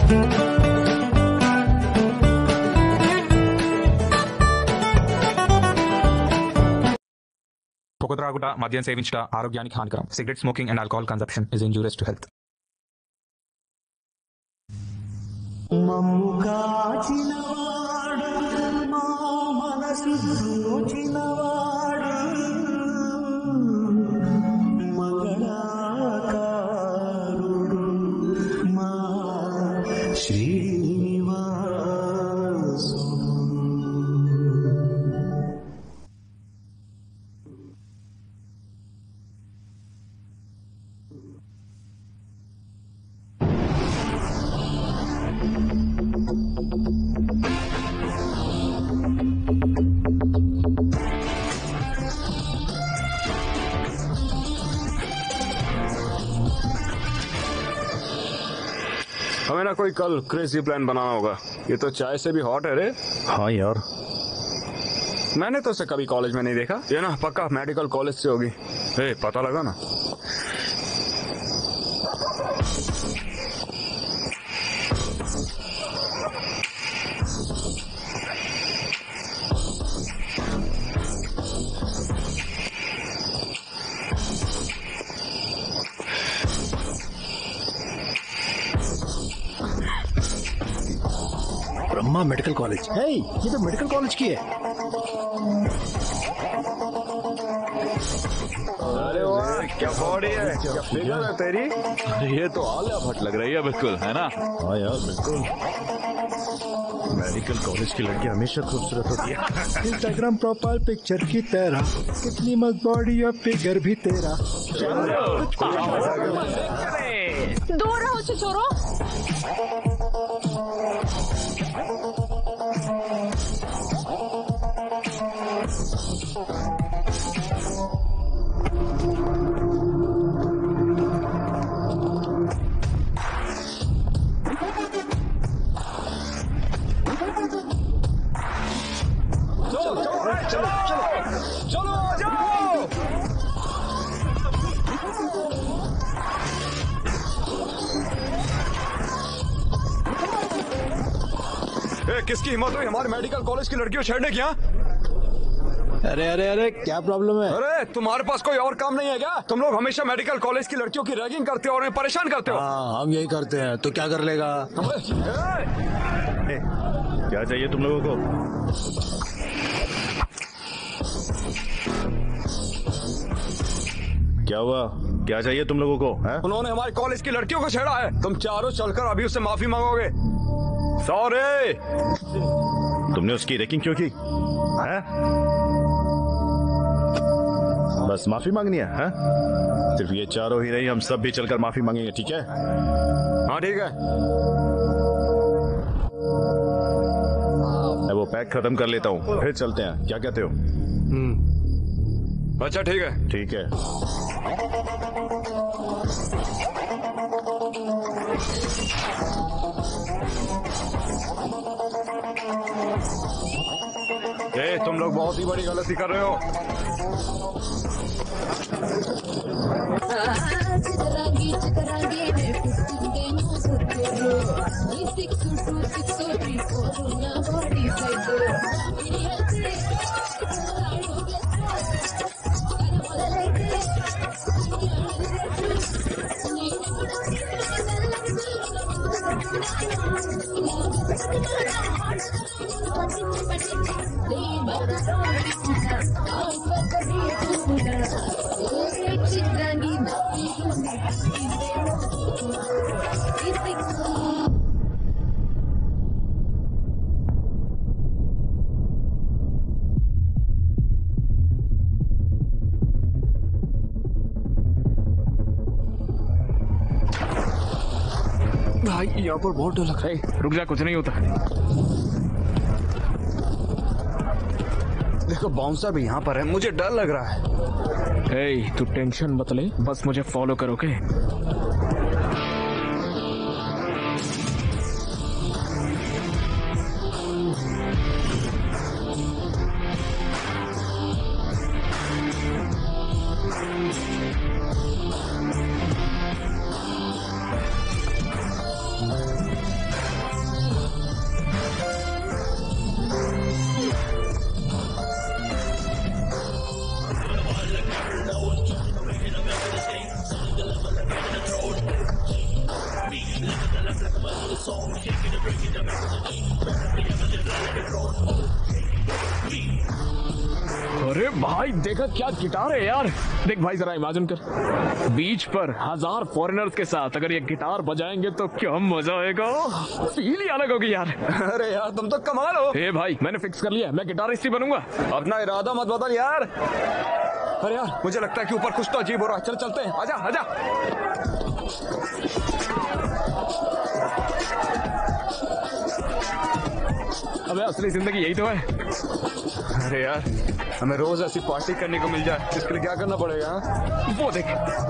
పొగ త్రాగుట, మద్యం సేవించుట ఆరోగ్యానికి హానికరం. Cigarette smoking and alcohol consumption is injurious to health. మమ్ము కాచినవాడు మా మనసు దోచినవాడు మంగళాకారుడు మా శ్రీనివాసుడు. हमें ना कोई कल क्रेजी प्लान बनाना होगा. ये तो चाय से भी हॉट है रे. हाँ यार, मैंने तो उसे कभी कॉलेज में नहीं देखा. ये ना पक्का मेडिकल कॉलेज से होगी. पता लगा ना. Brahma medical college. हे, ये तो मेडिकल कॉलेज की है. अरे वाह, क्या बॉडी है, क्या फिगर है तेरी. ये तो आलिया भट्ट लग रही है बिल्कुल, है ना. हाँ यार बिल्कुल. मेडिकल कॉलेज की लड़की हमेशा खूबसूरत होती है. इंस्टाग्राम प्रोफाइल पिक्चर की तरह, कितनी मस्त बॉडी और फिगर भी तेरा. दूर रहो चोरों. किसकी हिम्मत हुई हमारे मेडिकल कॉलेज की लड़कियों छेड़ने की. अरे अरे अरे, क्या प्रॉब्लम है? अरे तुम्हारे पास कोई और काम नहीं है क्या? तुम लोग हमेशा मेडिकल कॉलेज की लड़कियों की रैगिंग करते हो और उन्हें परेशान करते हो. हाँ, हम यही करते हैं. तो क्या कर लेगा? क्या चाहिए तुम लोगों को? क्या हुआ? क्या चाहिए तुम लोगों को? है? उन्होंने हमारे कॉलेज की लड़कियों को छेड़ा है. तुम चारों चलकर अभी उससे माफी मांगोगे. सॉरी. तुमने उसकी रैगिंग क्यों की? है? बस माफी मांगनी है? सिर्फ ये चारों ही नहीं, हम सब भी चलकर माफी मांगेंगे. ठीक है? हाँ ठीक है. मैं वो पैक खत्म कर लेता हूँ, फिर चलते हैं. क्या कहते हो? अच्छा ठीक है. ठीक है. तुम लोग बहुत ही बड़ी गलती कर रहे हो. भाई यहाँ पर बहुत डर लग रहा है. रुक जा, कुछ नहीं होता. देखो बाउंसर भी यहाँ पर है, मुझे डर लग रहा है. तू टेंशन मत ले, बस मुझे फॉलो करो. ओके? अरे भाई देखा क्या गिटार है यार। देख भाई जरा इमेजिन कर, बीच पर 1000 फॉरेनर्स के साथ अगर ये गिटार बजाएंगे तो क्या मजा आएगा। फील ही अलग होगी यार। अरे यार तुम तो कमाल हो। ए भाई मैंने फिक्स कर लिया, मैं गिटारिस्ट ही बनूंगा। अपना इरादा मत बदल यार। अरे यार मुझे लगता है कि ऊपर कुछ तो अजीब हो रहा है। चल चलते हैं, आजा आजा। अबे असली जिंदगी यही तो है। अरे यार हमें रोज ऐसी पार्टी करने को मिल जाए, इसके लिए क्या करना पड़ेगा? वो देख,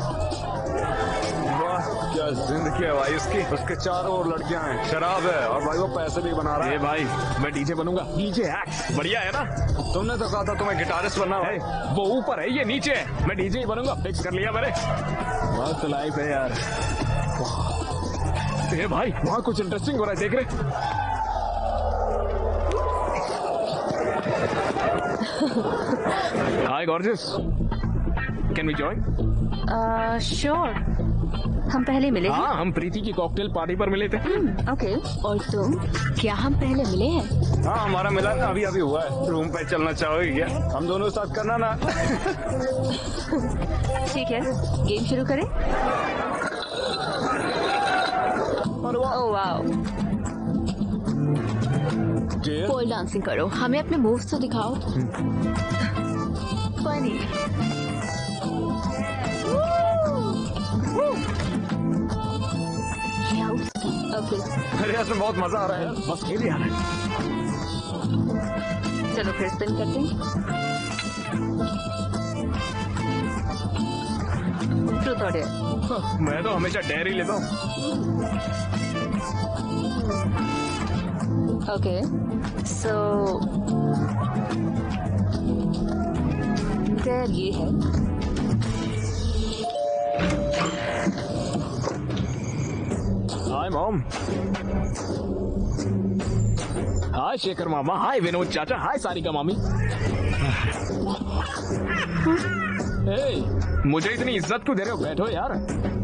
वाह क्या जिंदगी है भाई उसकी। उसके चारों ओर लड़कियां हैं, शराब है और भाई वो पैसे भी बना रहा ए है। भाई मैं डीजे बनूंगा, डीजे एक्ट बढ़िया है ना। तुमने तो कहा था तुम्हें गिटारिस्ट बनना है। वो ऊपर है ये नीचे है, मैं डीजे ही बनूंगा, फिक्स कर लिया मैंने। मस्त लाइफ है यार। ए भाई वहाँ कुछ इंटरेस्टिंग हो रहा है, देख रहे। Hi gorgeous, can we join? Sure. हम पहले मिले हैं? हाँ हम प्रीति की कॉकटेल पार्टी पर मिले थे। ओके। और तुम, क्या हम पहले मिले हैं? हाँ हमारा मिलन अभी अभी हुआ है। रूम पे चलना चाहोगे क्या? हम दोनों साथ करना ना। ठीक है, गेम शुरू करें। ओह वाओ, पोल डांसिंग करो, हमें अपने मूव्स तो दिखाओ। फनी। ओके, अरे इसमें बहुत मजा आ रहा है यार। बस खेल यार। चलो फिर स्पिन करते हैं। ट्रूथ और डेयर। मैं तो हमेशा डेयर ही लेता हूँ। ओके, सो डेयर ये है। Hi mom. हाय शेखर मामा, हाय विनोद चाचा, हाय सारिका मामी। ए, मुझे इतनी इज्जत क्यों दे रहे हो? बैठो यार।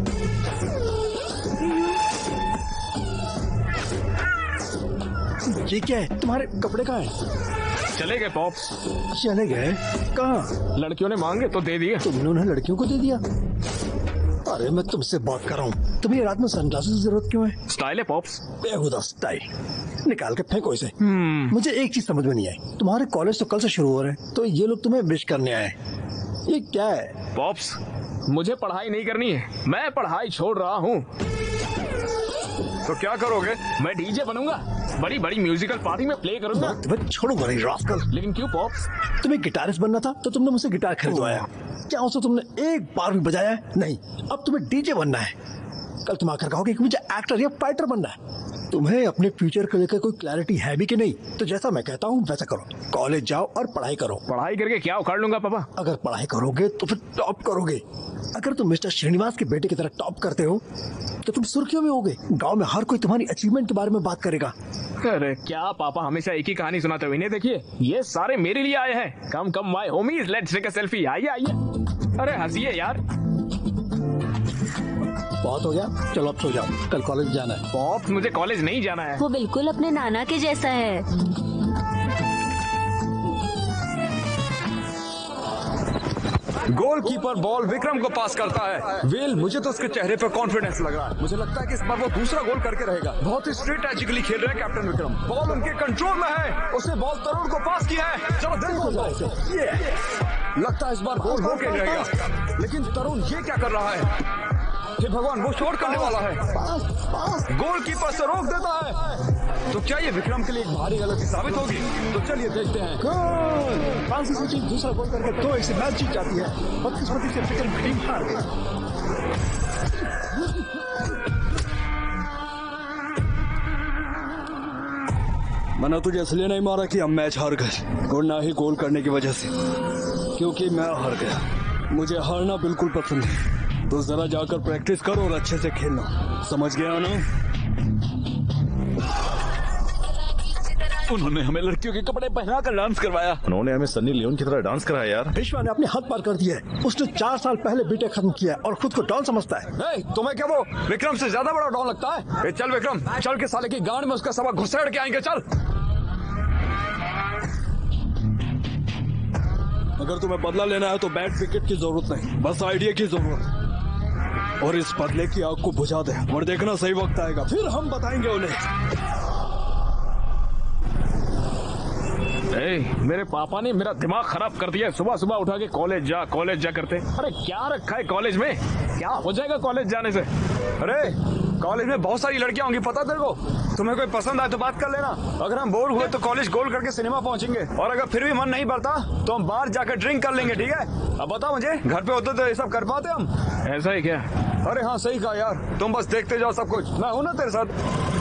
ये क्या है? तुम्हारे कपड़े कहाँ हैं? चले गए पॉप्स। चले गए? कहाँ? लड़कियों ने मांगे तो दे दिए। तुमने उन्हें लड़कियों को दे दिया? अरे मैं तुमसे बात कर रहा हूँ, तुम्हें रात में सनग्लासेस की जरूरत क्यों है? स्टाइल है पॉप्स। बेहुदा स्टाइल। निकाल के फेंको इसे। मुझे एक चीज समझ में नहीं आई, तुम्हारे कॉलेज तो कल से शुरू हो रहे हैं, तो ये लोग तुम्हें विश करने आए, ये क्या है? पॉप्स मुझे पढ़ाई नहीं करनी है, मैं पढ़ाई छोड़ रहा हूँ। तो क्या करोगे? मैं डीजे बनूंगा, बड़ी बड़ी म्यूजिकल पार्टी में प्ले करूंगा। तुम्हें छोड़ूंगा नहीं रास्कल। लेकिन क्यों पॉप्स? तुम्हें गिटारिस्ट बनना था तो तुमने मुझसे गिटार खरीदवाया, क्या उसे तुमने एक बार भी बजाया है? नहीं। अब तुम्हें डीजे बनना है, कल तुम आकर कहोगे कि मुझे एक्टर या फाइटर बनना है। तुम्हें अपने फ्यूचर को लेकर कोई क्लैरिटी है भी कि नहीं? तो जैसा मैं कहता हूँ वैसा करो, कॉलेज जाओ और पढ़ाई करो। पढ़ाई करके क्या उखाड़ लूंगा पापा? अगर पढ़ाई करोगे तो फिर टॉप करोगे। अगर तुम मिस्टर श्रीनिवास के बेटे की तरह टॉप करते हो तो तुम सुर्खियों में होगे, गांव में हर कोई तुम्हारी अचीवमेंट के बारे में बात करेगा। अरे क्या पापा हमेशा एक ही कहानी सुनाते हुए? इन्हें देखिए, ये सारे मेरे लिए आए हैं। Come come my homies, let's take a selfie. आइए आइए, अरे हंसिए यार। बहुत हो गया, चलो अब सो जाओ, कल कॉलेज जाना है। पॉप्स मुझे कॉलेज नहीं जाना है। वो बिल्कुल अपने नाना के जैसा है। गोलकीपर बॉल विक्रम को पास करता है। वेल मुझे तो उसके चेहरे पर कॉन्फिडेंस लग रहा है। मुझे लगता है कि इस बार वो दूसरा गोल करके रहेगा। बहुत ही स्ट्रेटेजिकली खेल रहे हैं कैप्टन विक्रम। बॉल उनके कंट्रोल में है, उसने बॉल तरुण को पास किया है। चलो देखो लगता है इस बार गोल हो के रहेगा। लेकिन तरुण ये क्या कर रहा है? हे भगवान, वो शॉट करने वाला है, गोलकीपर से रोक देता है। तो क्या ये विक्रम के लिए एक भारी गलती साबित होगी? तो चलिए देखते हैं। फ्रांस की टीम दूसरा गोल करके 2-1 से मैच जीत जाती है। बदकिस्मती से विक्रम की टीम हार गई। मैंने तुझे इसलिए नहीं मारा कि हम मैच हार गए, और ना ही गोल करने की वजह से, क्योंकि मैं हार गया। मुझे हारना बिल्कुल पसंद है। तो जरा जाकर प्रैक्टिस करो और अच्छे से खेलना, समझ गया ना? उन्होंने हमें लड़कियों के कपड़े पहना कर डांस करवाया। उन्होंने हमें सन्नी लियोन की तरह डांस कराया यार। विश्वा ने अपने हद पार कर दिया है। उसने 4 साल पहले बीटेक खत्म किया है और खुद को डॉन समझता है। तुम्हें क्या वो विक्रम से ज्यादा बड़ा डॉन लगता है? चल विक्रम, चल के साले की गांड में उसका सबक घुसेड़ के आएंगे। चल। अगर तुम्हें बदला लेना है तो बैट विकेट की जरूरत नहीं, बस आइडिया की जरूरत। और इस बदले की आग को बुझा दे और देखना सही वक्त आएगा, फिर हम बताएंगे उन्हें। मेरे पापा ने मेरा दिमाग खराब कर दिया। सुबह सुबह उठा के कॉलेज जा करते। अरे क्या रखा है कॉलेज में? क्या हो जाएगा कॉलेज जाने से? अरे कॉलेज में बहुत सारी लड़कियां होंगी, पता तेरे को। तुम्हें कोई पसंद आए तो बात कर लेना। अगर हम बोर हुए तो कॉलेज गोल करके सिनेमा पहुंचेंगे, और अगर फिर भी मन नहीं भरता तो हम बाहर जाकर ड्रिंक कर लेंगे, ठीक है? अब बताओ मुझे, घर पे होते तो ये सब कर पाते हम? ऐसा ही क्या? अरे हाँ सही कहा यार, तुम बस देखते जाओ सब कुछ, मैं हूं ना तेरे साथ।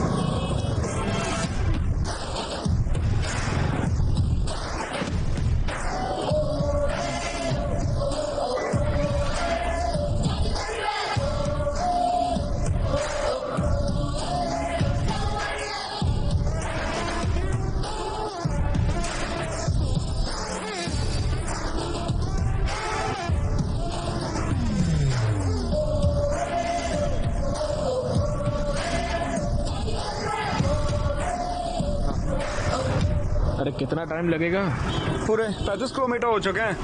अरे कितना टाइम लगेगा? पूरे 35 किलोमीटर हो चुके हैं।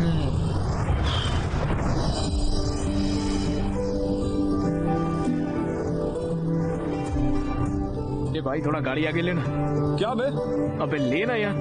ये भाई थोड़ा गाड़ी आगे लेना। क्या बे? अबे लेना यार।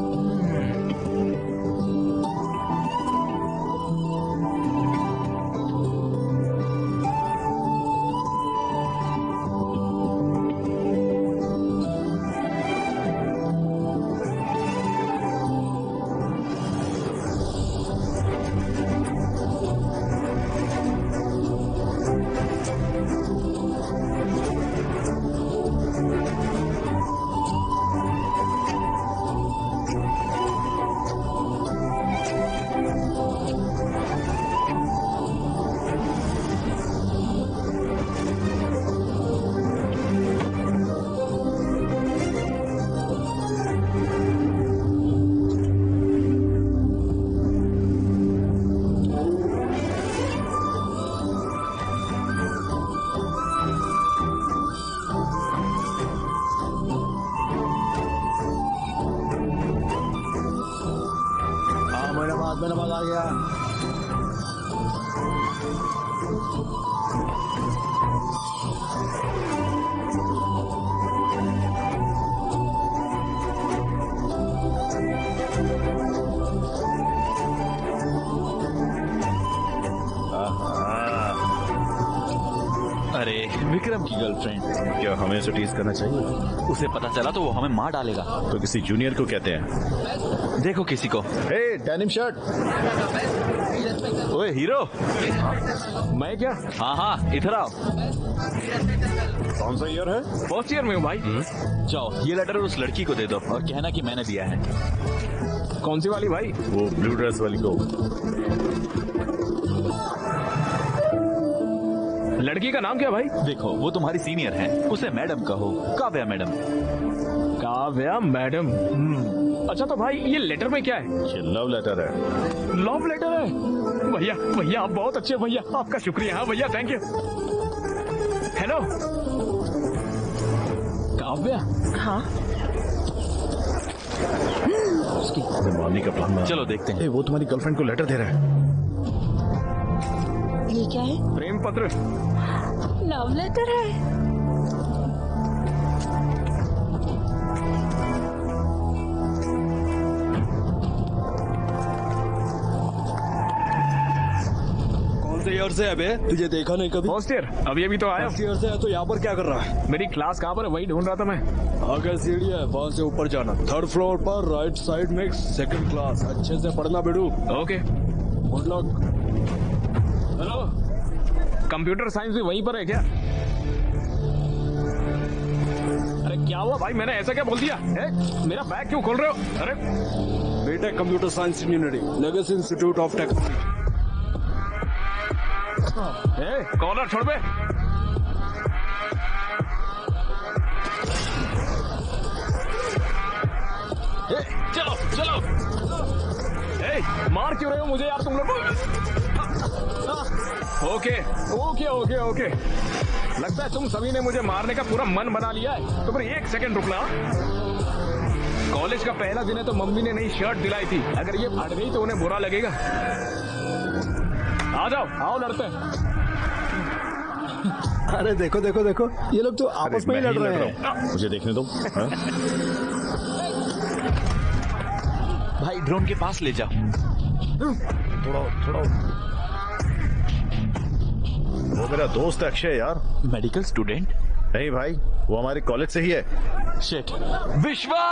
नमाज आ गया। अरे विक्रम की गर्लफ्रेंड। क्या हमें उसे टीज करना चाहिए? उसे पता चला तो वो हमें मार डालेगा। तो किसी जूनियर को कहते हैं। देखो किसी को। Hey denim shirt. ओए हीरो। मैं क्या? हाँ हाँ इधर आओ। कौन सा ईयर है? फर्स्ट ईयर में हूँ भाई। जाओ ये लेटर उस लड़की को दे दो और कहना कि मैंने दिया है। कौन सी वाली भाई? वो ब्लू ड्रेस वाली को। लड़की का नाम क्या भाई? देखो वो तुम्हारी सीनियर है, उसे मैडम कहो। काव्या मैडम। काव्या मैडम। अच्छा तो भाई ये लेटर में क्या है? ये लव लेटर है। लव लेटर है? भैया भैया आप बहुत अच्छे भैया, आपका शुक्रिया। हाँ भैया थैंक यू। हेलो काव्या। हाँ मारने का प्लान। चलो देखते हैं। वो तुम्हारी गर्लफ्रेंड को लेटर दे रहा है। ये क्या है? प्रेम पत्र। लव लेटर है। कौन से ईयर से है बे? तुझे देखा नहीं कभी? फर्स्ट ईयर अभी अभी तो आया। फर्स्ट ईयर से है तो यहाँ पर क्या कर रहा है? मेरी क्लास कहाँ पर है वही ढूंढ रहा था मैं। आगे सीढ़ी है, वहाँ से ऊपर जाना। 3rd फ्लोर पर राइट साइड में 2nd क्लास। अच्छे से पढ़ना बेडू। Okay good luck. Hello computer science भी वहीं पर है क्या? अरे क्या हुआ भाई, मैंने ऐसा क्या बोल दिया? मेरा बैग क्यों खोल रहे हो? अरे BTech computer science engineering, legacy institute of technology. Collar छोड़ बे। ओके ओके ओके ओके, लगता है तुम सभी ने मुझे मारने का पूरा मन बना लिया है। तो फिर एक सेकंड रुकना। कॉलेज का पहला दिन है तो मम्मी ने नई शर्ट दिलाई थी, अगर ये फट गई तो उन्हें बुरा लगेगा। आ जाओ, आओ लड़ते हैं। अरे देखो देखो देखो, ये लोग तो आपस में ही लड़ रहे हैं। मुझे देखने दो। हाँ? भाई ड्रोन के पास ले जाओ। थोड़ा वो मेरा दोस्त है अक्षय यार। Medical student? नहीं भाई, वो हमारे कॉलेज से ही है। शिट। विश्वा!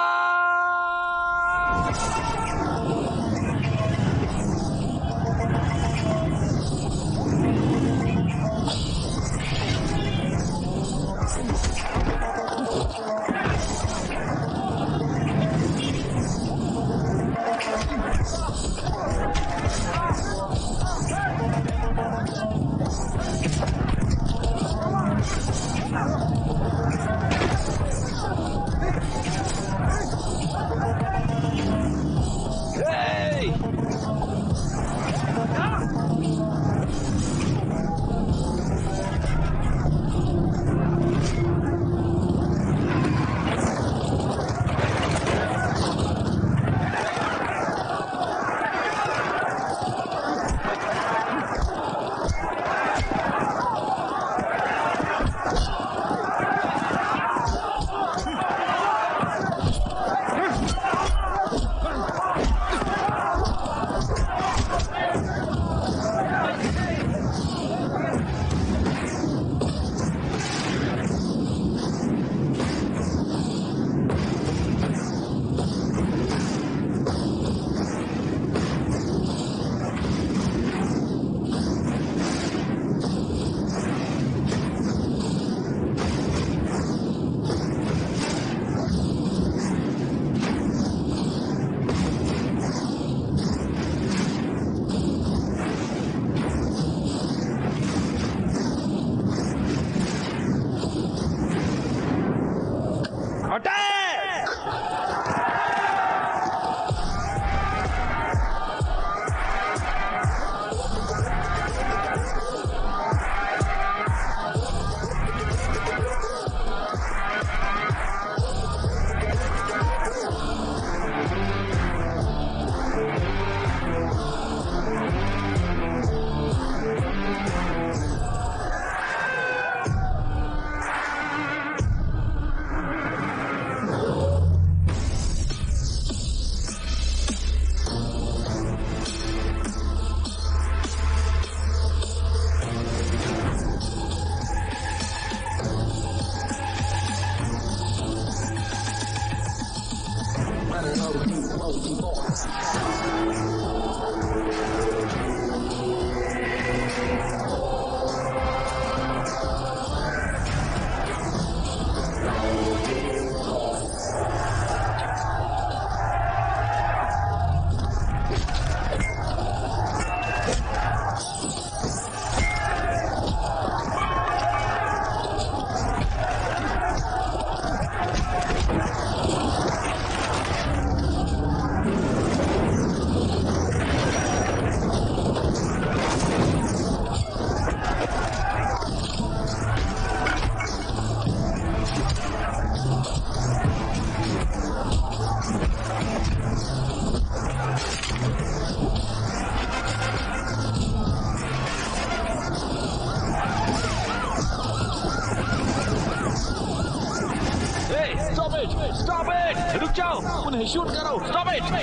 Stop it! रुक जाओ, उन्हें शूट करो। Stop it!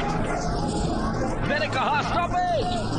मैंने कहा स्टॉप इट!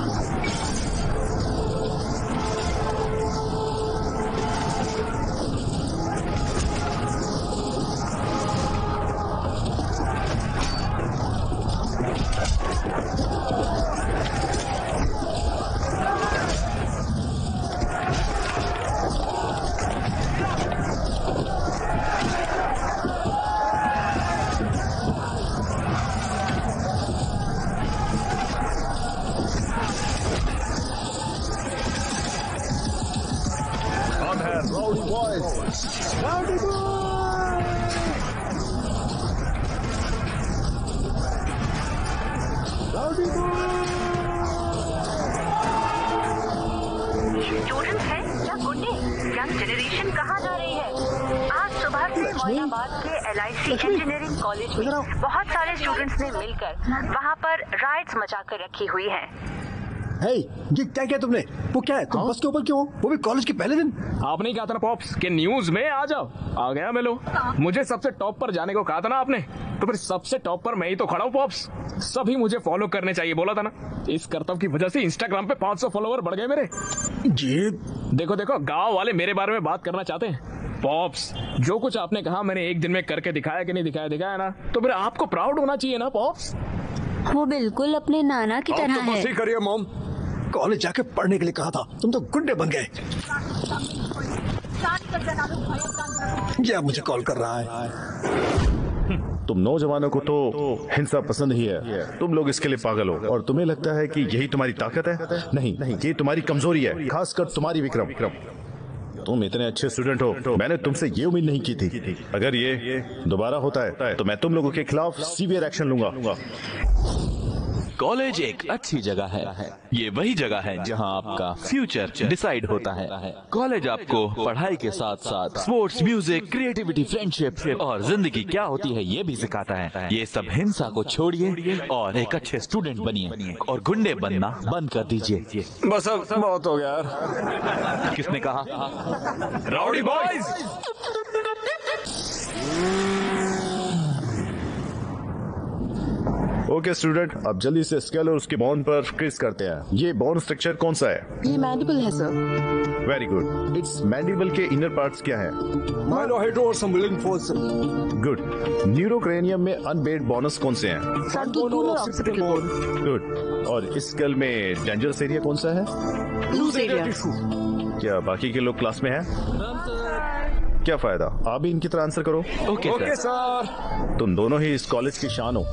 मोइनाबाद के LIC इंजीनियरिंग कॉलेज में बहुत सारे स्टूडेंट्स ने मिलकर वहाँ पर राइट्स मचा कर रखी हुई हैं। हे, ये क्या किया तुमने? वो क्या है? तुम बस के ऊपर क्यों हो? वो भी कॉलेज के पहले दिन? आपने ही कहा था ना पॉप्स कि न्यूज में आ जाओ। आ गया मैं लो। मुझे सबसे टॉप पर जाने को कहा था ना आपने, तो फिर सबसे टॉप पर मैं ही तो खड़ा हूँ पॉप्स। सभी मुझे फॉलो करने चाहिए बोला था ना। इस करतब की वजह से इंस्टाग्राम पे 500 फॉलोवर बढ़ गए मेरे। जी देखो देखो, गाँव वाले मेरे बारे में बात करना चाहते हैं। पॉप्स, जो कुछ आपने कहा मैंने एक दिन में करके दिखाया कि नहीं दिखाया ना, तो फिर आपको प्राउड होना चाहिए ना पॉप्स। वो बिल्कुल अपने नाना की तरह है। मस्ती करिए मॉम। कॉलेज जाके पढ़ने के लिए कहा था, तुम तो गुंडे बन गए। क्या मुझे कॉल कर रहा है? तुम नौजवानों को तो हिंसा पसंद ही है। तुम लोग इसके लिए पागल हो और तुम्हें लगता है कि यही तुम्हारी ताकत है। नहीं, ये तुम्हारी कमजोरी है, खासकर तुम्हारी विक्रम। तुम इतने अच्छे स्टूडेंट हो, मैंने तुमसे ये उम्मीद नहीं की थी। अगर ये दोबारा होता है तो मैं तुम लोगों के खिलाफ सीवियर एक्शन लूंगा। कॉलेज एक अच्छी जगह है। ये वही जगह है जहां आपका फ्यूचर डिसाइड होता है। कॉलेज आपको पढ़ाई के साथ साथ स्पोर्ट्स, म्यूजिक, क्रिएटिविटी, फ्रेंडशिप और जिंदगी क्या होती है ये भी सिखाता है। ये सब हिंसा को छोड़िए और एक अच्छे स्टूडेंट बनिए और गुंडे बनना बंद कर दीजिए। बस अब बहुत हो गया यार। किसने कहा? Rowdy boys! ओके स्टूडेंट, अब जल्दी से स्केल और उसके बॉन्ड पर क्रिस करते हैं। ये बॉन्ड स्ट्रक्चर कौन सा है? ये मैंडिबल है sir. Very good. It's mandible के इनर पार्ट्स क्या है? माइलोहाइड्रो और संबलिंग फोर्स। गुड। न्यूरोक्रेनियम में अनबेड बोनस कौन से हैं? गुड। और इस स्केल में डेंजरस एरिया कौन सा है? Loose area. क्या बाकी के लोग क्लास में हैं? क्या फायदा, आप भी इनकी तरह आंसर करो। Okay sir. तुम दोनों ही इस कॉलेज की शान हो।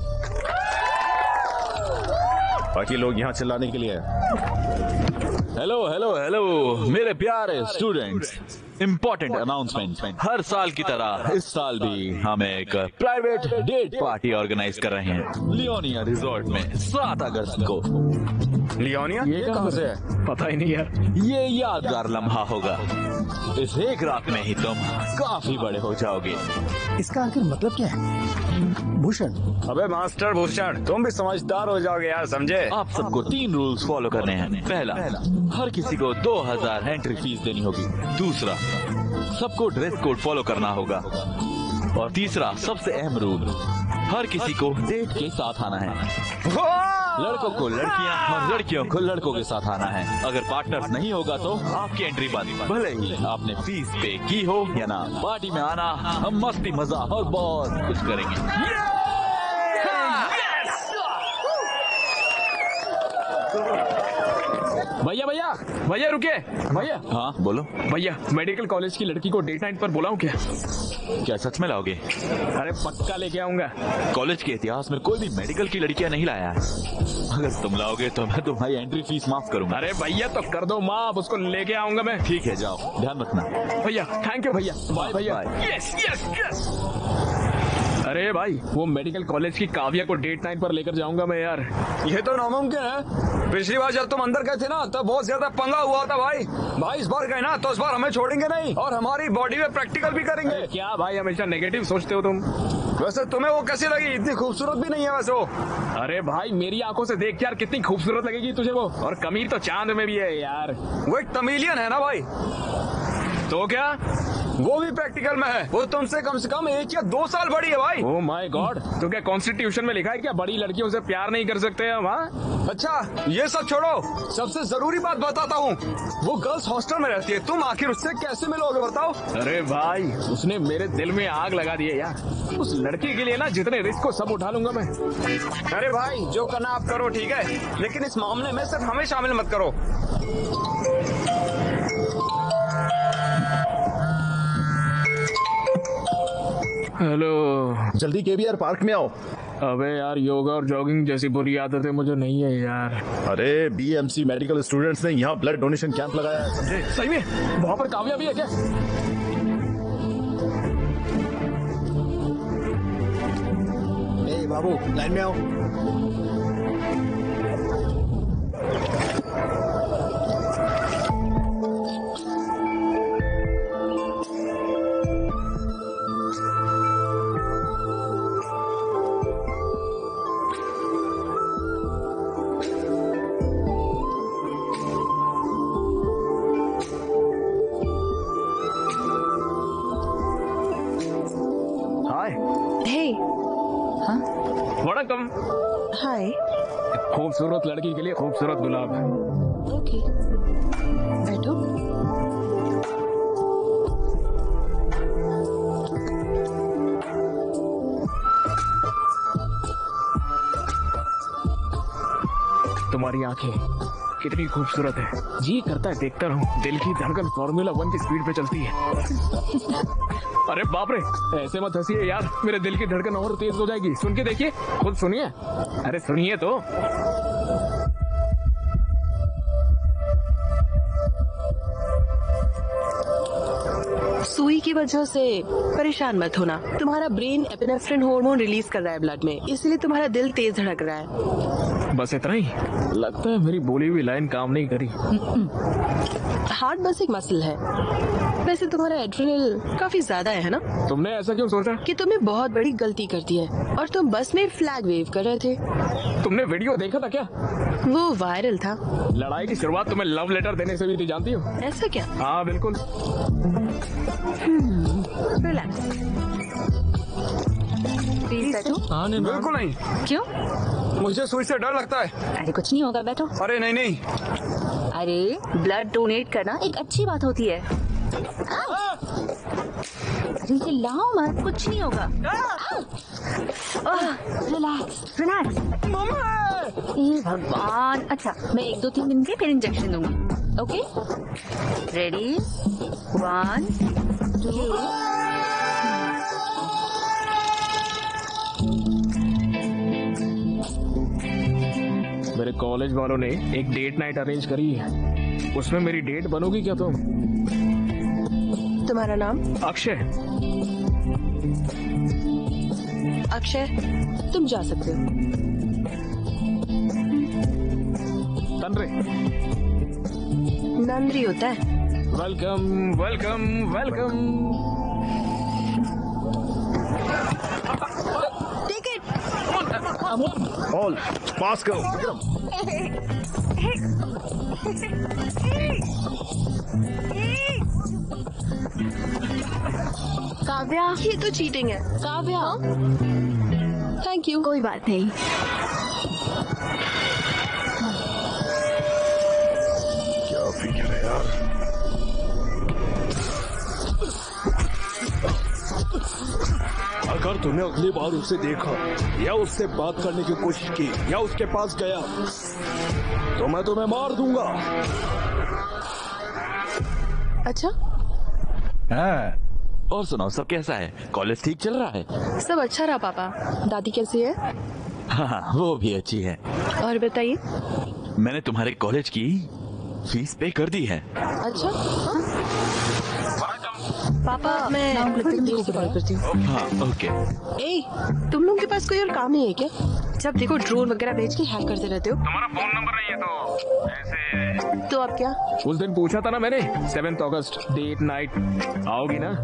बाकी लोग यहाँ चिल्लाने के लिए हैं। हेलो हेलो हेलो मेरे प्यारे स्टूडेंट्स, इम्पोर्टेंट अनाउंसमेंट। हर साल की तरह इस साल भी हम एक प्राइवेट डेट पार्टी ऑर्गेनाइज कर रहे हैं लियोनिया रिजॉर्ट में 7 अगस्त को। लियोनिया? ये कहाँ से है? पता ही नहीं यार। ये यादगार लम्हा होगा। इस एक रात में ही तुम काफी बड़े हो जाओगे। इसका आखिर मतलब क्या है? भूषण, अबे मास्टर भूषण, तुम भी समझदार हो जाओगे यार, समझे? आप सबको 3 रूल्स फॉलो करने हैं। पहला, हर किसी को 2000 एंट्री फीस देनी होगी। दूसरा, सबको ड्रेस कोड फॉलो करना होगा। और तीसरा, सबसे अहम रूल, हर किसी को डेट के साथ आना है। लड़कों को लड़कियां और लड़कियों को लड़कों के साथ आना है। अगर पार्टनर नहीं होगा तो आपकी एंट्री बंद, भले ही आपने फीस पे की हो या ना। पार्टी में आना, हम मस्ती मजाक और बहुत कुछ करेंगे। भैया भैया भैया रुके भैया। हाँ बोलो भैया, मेडिकल कॉलेज की लड़की को डेट नाइट पर बुलाऊं क्या? क्या सच में लाओगे? अरे पक्का लेके आऊंगा। कॉलेज के इतिहास में कोई भी मेडिकल की लड़कियां नहीं लाया है। अगर तुम लाओगे तो मैं तुम्हारी एंट्री फीस माफ करूंगा। अरे भैया तो कर दो माफ, उसको लेके आऊंगा मैं। ठीक है, जाओ, ध्यान रखना। भैया थैंक यू भैया। बाय भैया। Yes yes yes. अरे भाई, वो मेडिकल कॉलेज की काव्या को डेट नाइट पर लेकर जाऊंगा मैं यार। ये तो नामुमकिन है। पिछली बार जब तुम अंदर गए थे ना, तब बहुत ज्यादा पंगा हुआ था भाई इस बार गए ना तो इस बार हमें छोड़ेंगे नहीं और हमारी बॉडी में प्रैक्टिकल भी करेंगे। क्या भाई, हमेशा नेगेटिव सोचते हो तुम। वैसे तुम्हें वो कैसी लगी? इतनी खूबसूरत भी नहीं है वैसे वो। अरे भाई, मेरी आंखों से देख यार, कितनी खूबसूरत लगेगी तुझे वो। और कमीर तो चांद में भी है यार। वो एक तमिलियन है ना भाई। तो क्या वो भी प्रैक्टिकल में है। वो तुमसे कम से कम 1 या 2 साल बड़ी है भाई। Oh my god. तो क्या कॉन्स्टिट्यूशन में लिखा है क्या बड़ी लड़कियों से प्यार नहीं कर सकते हम? हाँ, अच्छा ये सब छोड़ो, सबसे जरूरी बात बताता हूँ। वो गर्ल्स हॉस्टल में रहती है, तुम आखिर उससे कैसे मिलोगे बताओ? अरे भाई, उसने मेरे दिल में आग लगा दी है यार। उस लड़की के लिए ना जितने रिस्क को सब उठा लूंगा मैं। अरे भाई, जो करना आप करो, ठीक है, लेकिन इस मामले में सिर्फ हमें शामिल मत करो। हेलो, जल्दी केबीआर पार्क में आओ। अबे यार, योगा और जॉगिंग जैसी बुरी आदतें मुझे नहीं है यार। अरे बीएमसी मेडिकल स्टूडेंट्स ने यहाँ ब्लड डोनेशन कैंप लगाया है, समझे? सही में? वहाँ पर काव्या भी है क्या? ए बाबू, लाइन में आओ। हाय। हे। हाँ? वड़कम। हाय। खूबसूरत लड़की के लिए खूबसूरत गुलाब है। ओके। बैठो। तुम्हारी आंखें कितनी खूबसूरत है, जी करता है देखता रहूं। दिल की धड़कन फॉर्मूला 1 की स्पीड पे चलती है। अरे बाप रे, ऐसे मत हंसिए यार, मेरे दिल की धड़कन और तेज हो जाएगी। सुन के देखिए, खुद सुनिए। अरे सुनिए तो। सुई की वजह से परेशान मत होना। तुम्हारा ब्रेन एपिनेफ्रिन हार्मोन रिलीज कर रहा है ब्लड में, इसलिए तुम्हारा दिल तेज धड़क रहा है। बस इतना ही? लगता है मेरी बोली हुई लाइन काम नहीं करी। हार्ट बस एक मसल है। वैसे तुम्हारा एड्रेनल काफी ज्यादा है ना? तुमने ऐसा क्यों सोचा? कि तुमने बहुत बड़ी गलती कर दी है और तुम बस में फ्लैग वेव कर रहे थे। तुमने वीडियो देखा था क्या? वो वायरल था। लड़ाई की शुरुआत तुम्हें लव लेटर देने से भी थी, जानती हो? ऐसा क्या? हाँ बिल्कुल। रिलैक्स। बिल्कुल नहीं। क्यों? मुझे सुई से डर लगता है। अरे कुछ नहीं होगा, बैठो। अरे नहीं नहीं। अरे ब्लड डोनेट करना एक अच्छी बात होती है। अरे चिल्लाओ मत, कुछ नहीं होगा। Relax relax. हे भगवान। अच्छा, मैं 1-2-3 दिन के फिर इंजेक्शन दूंगी। Okay, ready? 1 2। मेरे कॉलेज वालों ने एक डेट नाइट अरेंज करी है, उसमें मेरी डेट बनोगी क्या तुम? तुम्हारा नाम? अक्षय। अक्षय, तुम जा सकते हो। तनरे। नंदरी होता है। Welcome welcome welcome. Take it. All pass करो विक्रम। काव्या, ये तो चीटिंग है। काव्या। Thank you. कोई बात नहीं। क्या फिक्र है यार। अगर तूने अगली बार उसे देखा या उससे बात करने की कोशिश की या उसके पास गया तो मैं तुम्हें मार दूंगा। अच्छा? हाँ। और सुनाओ, सब कैसा है? कॉलेज ठीक चल रहा है? सब अच्छा रहा पापा। दादी कैसी है? हाँ, वो भी अच्छी है। और बताइए। मैंने तुम्हारे कॉलेज की फीस पे कर दी है। अच्छा? हाँ? पापा, मैं थोड़ी देर से कॉल करती हूँ। हाँ ओके। ए, तुम लोगों के पास कोई और काम नहीं है क्या? जब देखो ड्रोन वगैरह भेज के हैक करते रहते हो। तुम्हारा फोन नंबर नहीं है तो ऐसे। तो अब क्या? उस दिन पूछा था ना मैंने, 7 अगस्त डेट नाइट, आओगी ना?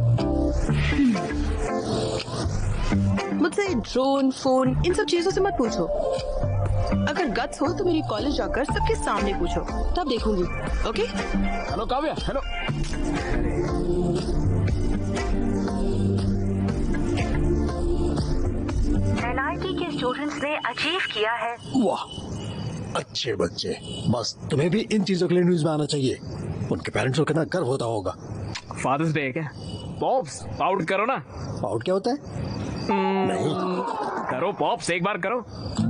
मुझसे ड्रोन, फोन, इन सब चीजों से मत पूछो। अगर गट्स हो तो मेरी कॉलेज जाकर सबके सामने पूछो, तब देखूंगी। Okay? Hello Kavya. Hello. NIT के स्टूडेंट्स ने अचीव किया है। वाह, अच्छे बच्चे। बस तुम्हें भी इन चीजों के लिए न्यूज में आना चाहिए। उनके पेरेंट्स को कितना गर्व होता होगा। फादर्स डे है क्या? पॉप्स पाउट करो ना। पाउट क्या होता है? नहीं करो पॉप्स, एक बार करो।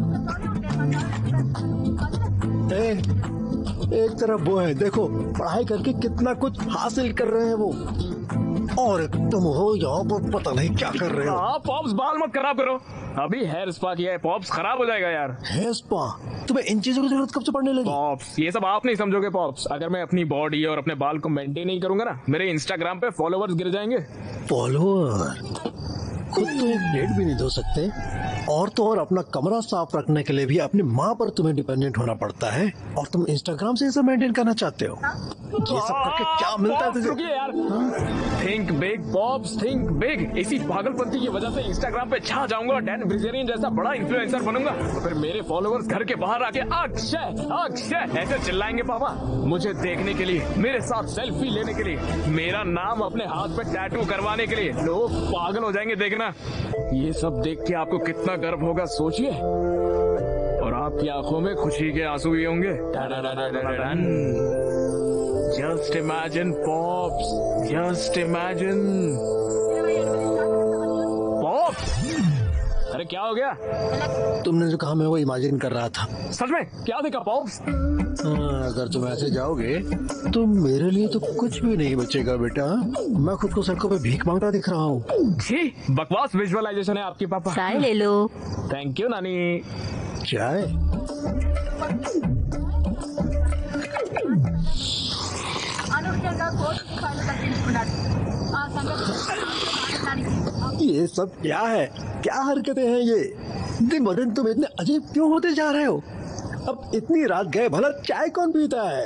एक तरफ वो है, देखो पढ़ाई करके कितना कुछ हासिल कर रहे हैं वो, और तुम हो यहाँ पर पता नहीं क्या कर रहे हो। हाँ पॉप्स, बाल मत खराब करो। अभी हेयर स्पा किया है, पॉप्स खराब हो जाएगा यार। Hair spa? तुम्हें इन चीजों की जरूरत कब से पड़ने लगी? पॉप्स, ये सब आप नहीं समझोगे पॉप्स। अगर मैं अपनी बॉडी और अपने बाल को मेंटेन नहीं करूंगा ना, मेरे इंस्टाग्राम पे फॉलोवर्स गिर जाएंगे। फॉलोअर? खुद तो एक प्लेट भी नहीं धो सकते, और तो और अपना कमरा साफ रखने के लिए भी अपनी माँ पर तुम्हें डिपेंडेंट होना पड़ता है, और तुम इंस्टाग्राम से इसे मेंटेन करना चाहते हो। ये सब करके क्या मिलता है तुझे? रुकिए यार। Think big pops, think big. इसी पागलपंती की वजह से इंस्टाग्राम पे छा जाऊंगा और डैन ब्रिजेरियन जैसा बड़ा इन्फ्लुएंसर बनूंगा। तो फिर मेरे फॉलोअर्स घर के बाहर आके अक्षय अक्षय ऐसे चिल्लाएंगे पापा, मुझे देखने के लिए, मेरे साथ सेल्फी लेने के लिए, मेरा नाम अपने हाथ पे टैटू करवाने के लिए। लोग पागल हो जाएंगे देखना। ये सब देख के आपको कितना गर्व होगा सोचिए, और आपकी आंखों में खुशी के आंसू भी होंगे। Just imagine pops, just imagine pops. अरे क्या हो गया? तुमने जो कहा मैं वो इमेजिन कर रहा था। सच में क्या देखा पॉप्स? अगर तुम ऐसे जाओगे तो मेरे लिए तो कुछ भी नहीं बचेगा बेटा। मैं खुद को सड़कों पे भीख मांगता दिख रहा हूँ। जी बकवास विजुअलाइजेशन है आपकी पापा। चाय ले लो। थैंक यू नानी। चाय? ये सब क्या है? क्या हरकतें हैं ये? दिन ब दिन तुम इतने अजीब क्यों होते जा रहे हो? अब इतनी रात गए भला चाय कौन पीता है?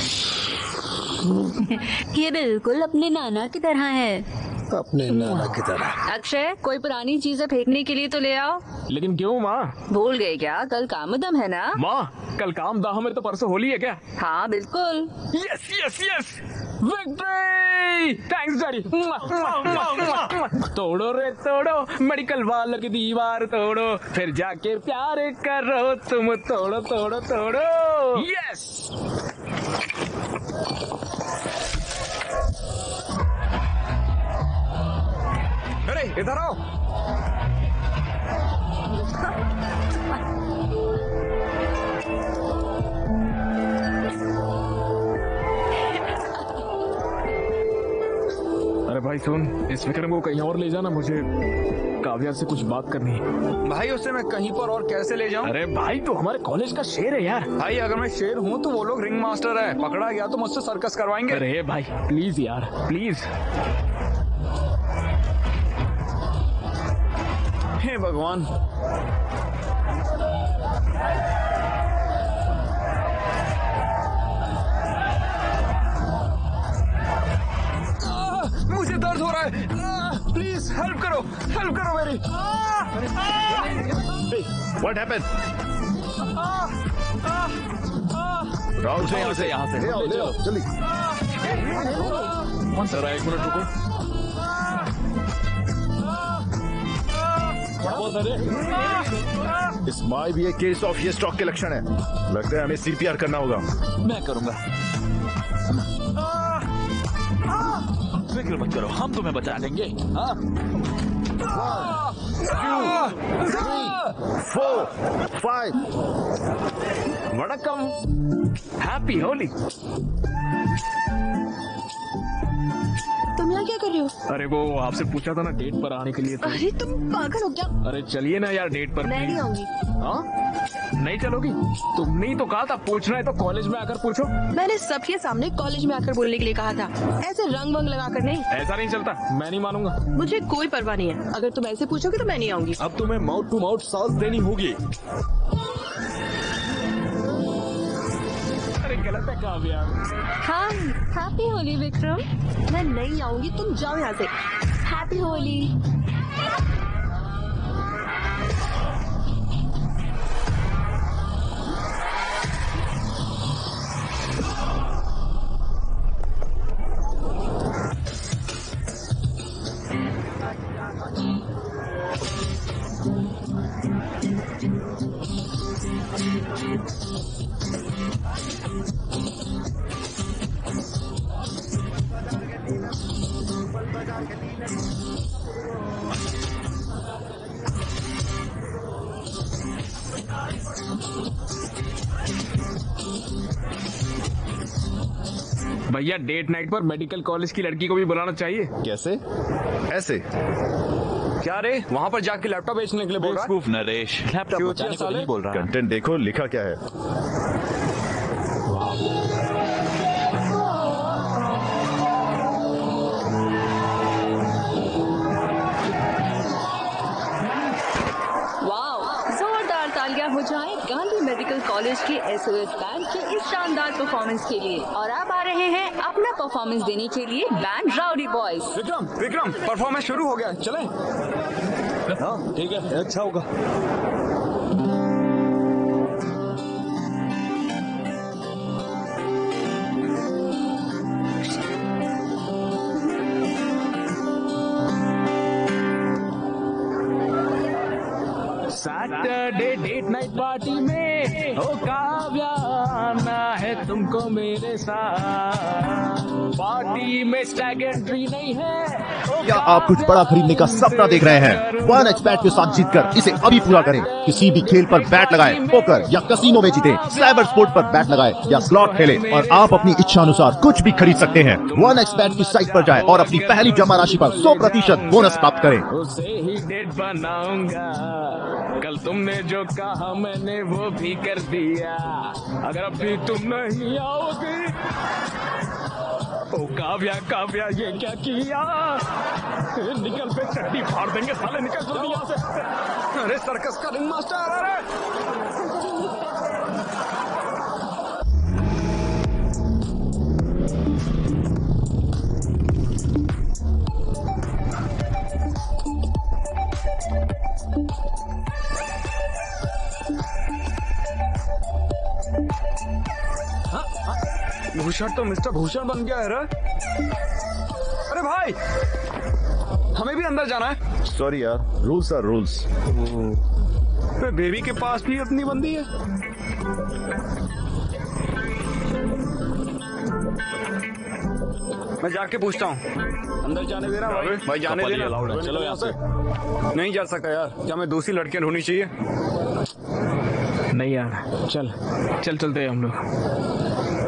ये बिल्कुल अपने नाना की तरह है। अपने नाना की तरह। अक्षय कोई पुरानी चीजें फेंकने के लिए तो ले आओ। लेकिन क्यों माँ? भूल गए क्या? कल कामदम है ना? माँ कल कामदाह में तो परसों होली है क्या? हाँ बिल्कुल। Yes yes yes, victory! Thanks daddy. तोड़ो रे तोड़ो, मेडिकल वालों की दीवार तोड़ो, फिर जाके प्यार करो तुम। तोड़ो तोड़ो तोड़ो। यस। अरे इधर आओ। अरे भाई सुन, इस विक्रम को कहीं और ले जाना, मुझे काव्या से कुछ बात करनी है। भाई उससे मैं कहीं पर और कैसे ले जाऊं? अरे भाई तो हमारे कॉलेज का शेर है यार। भाई अगर मैं शेर हूँ तो वो लोग रिंग मास्टर है, पकड़ा गया तो मुझसे सर्कस करवाएंगे। अरे भाई प्लीज यार प्लीज। हे भगवान। मुझे दर्द हो रहा है, प्लीज हेल्प करो मेरी। What happened? राहुल से यहाँ से ले आओ जल्दी। जरा एक मिनट रुको। इस माई भी एक केस ऑफ ये स्ट्रोक के लक्षण है। लगता है हमें सीपीआर करना होगा। मैं करूंगा। फिक्र मत करो, हम तुम्हें बचा लेंगे। 1, 2, 3, 4, 5। वड़कम, हैप्पी होली। तुम यहाँ क्या कर रहे हो? अरे वो आपसे पूछा था ना डेट पर आने के लिए तो। अरे तुम पागल हो क्या? अरे चलिए ना यार डेट पर। मैं नहीं आऊंगी। हाँ नहीं चलोगी? तुमने ही तो कहा था पूछना है तो कॉलेज में आकर पूछो। मैंने सबके सामने कॉलेज में आकर बोलने के लिए कहा था, ऐसे रंग वंग लगा कर नहीं। ऐसा नहीं चलता, मैं नहीं मानूंगा। मुझे कोई परवाह नहीं है, अगर तुम ऐसे पूछोगे तो मैं नहीं आऊंगी। अब तुम्हें माउथ टू माउथ साथ देनी होगी। अरे गलत है काव्या। हाँ हैप्पी होली विक्रम। मैं नहीं आऊंगी, तुम जाओ यहाँ से। हैप्पी होली। भैया डेट नाइट पर मेडिकल कॉलेज की लड़की को भी बुलाना चाहिए। कैसे? ऐसे? क्या रे, वहाँ पर जाके लैपटॉप बेचने के लिए बोल रहा है? बेवकूफ नरेश, लैपटॉप बचाने को नहीं बोल रहा। कंटेंट देखो लिखा क्या है। वाह, जोरदार तालियां हो जाए गांधी मेडिकल कॉलेज के एसओएस बैंड के इस शानदार परफॉर्मेंस के लिए। और अब आ रहे हैं अपना परफॉर्मेंस देने के लिए band rowdy boys. Vikram performance शुरू हो गया, चलें? हाँ ठीक है, अच्छा होगा। सैटरडे डेट नाइट पार्टी में हो काव्या आना है तुमको मेरे साथ। पार्टी में स्टैग एंट्री नहीं है। क्या आप कुछ बड़ा खरीदने का सपना देख रहे हैं? 1xBet के साथ जीतकर इसे अभी पूरा करें। किसी भी खेल पर बैट लगाएं, पोकर या कसिनो में जीतें, साइबर स्पोर्ट पर बैट लगाएं या स्लॉट खेलें और आप अपनी इच्छा अनुसार कुछ भी खरीद सकते हैं। 1xBet की साइट पर जाएं और अपनी पहली जमा राशि पर 100% बोनस प्राप्त करें। उसे ही डेट बनाऊंगा। कल तुमने जो कहा मैंने वो भी कर दिया। अगर अभी तुम नहीं आओगे, ओ काव्या काव्या ये क्या किया? निकल पे चट्टी फाड़ देंगे साले, निकल जल्दी यहाँ से। अरे सर्कस का रिंग मास्टर, अरे भूषण तो मिस्टर भूषण बन गया है रे। अरे भाई, हमें भी अंदर जाना है। सॉरी यार, रूल्स आर रूल्स। बेबी के पास भी अपनी बंदी है। मैं जाके पूछता हूँ। अंदर जाने देना भाई, जाने देना। चलो यहाँ से। नहीं जा सका यार, क्या मैं दूसरी लड़कियां ढूंढनी चाहिए? नहीं यार, चल चल चलते हैं हम लोग।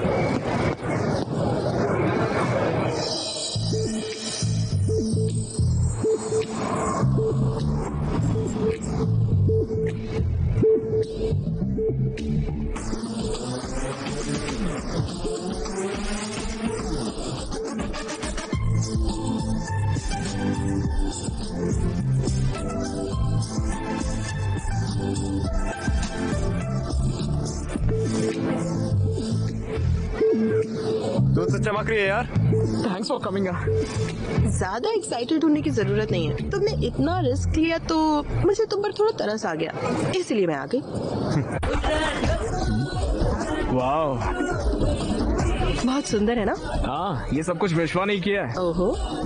दोस्त चमक रही है यार। Thanks for coming. ज्यादा एक्साइटेड होने की जरूरत नहीं है। तुमने इतना रिस्क लिया तो मुझे तुम पर थोड़ा तरस आ गया, इसलिए मैं आ गई। वाह, बहुत सुंदर है ना? हाँ, ये सब कुछ विश्वा नहीं किया है। ओहो,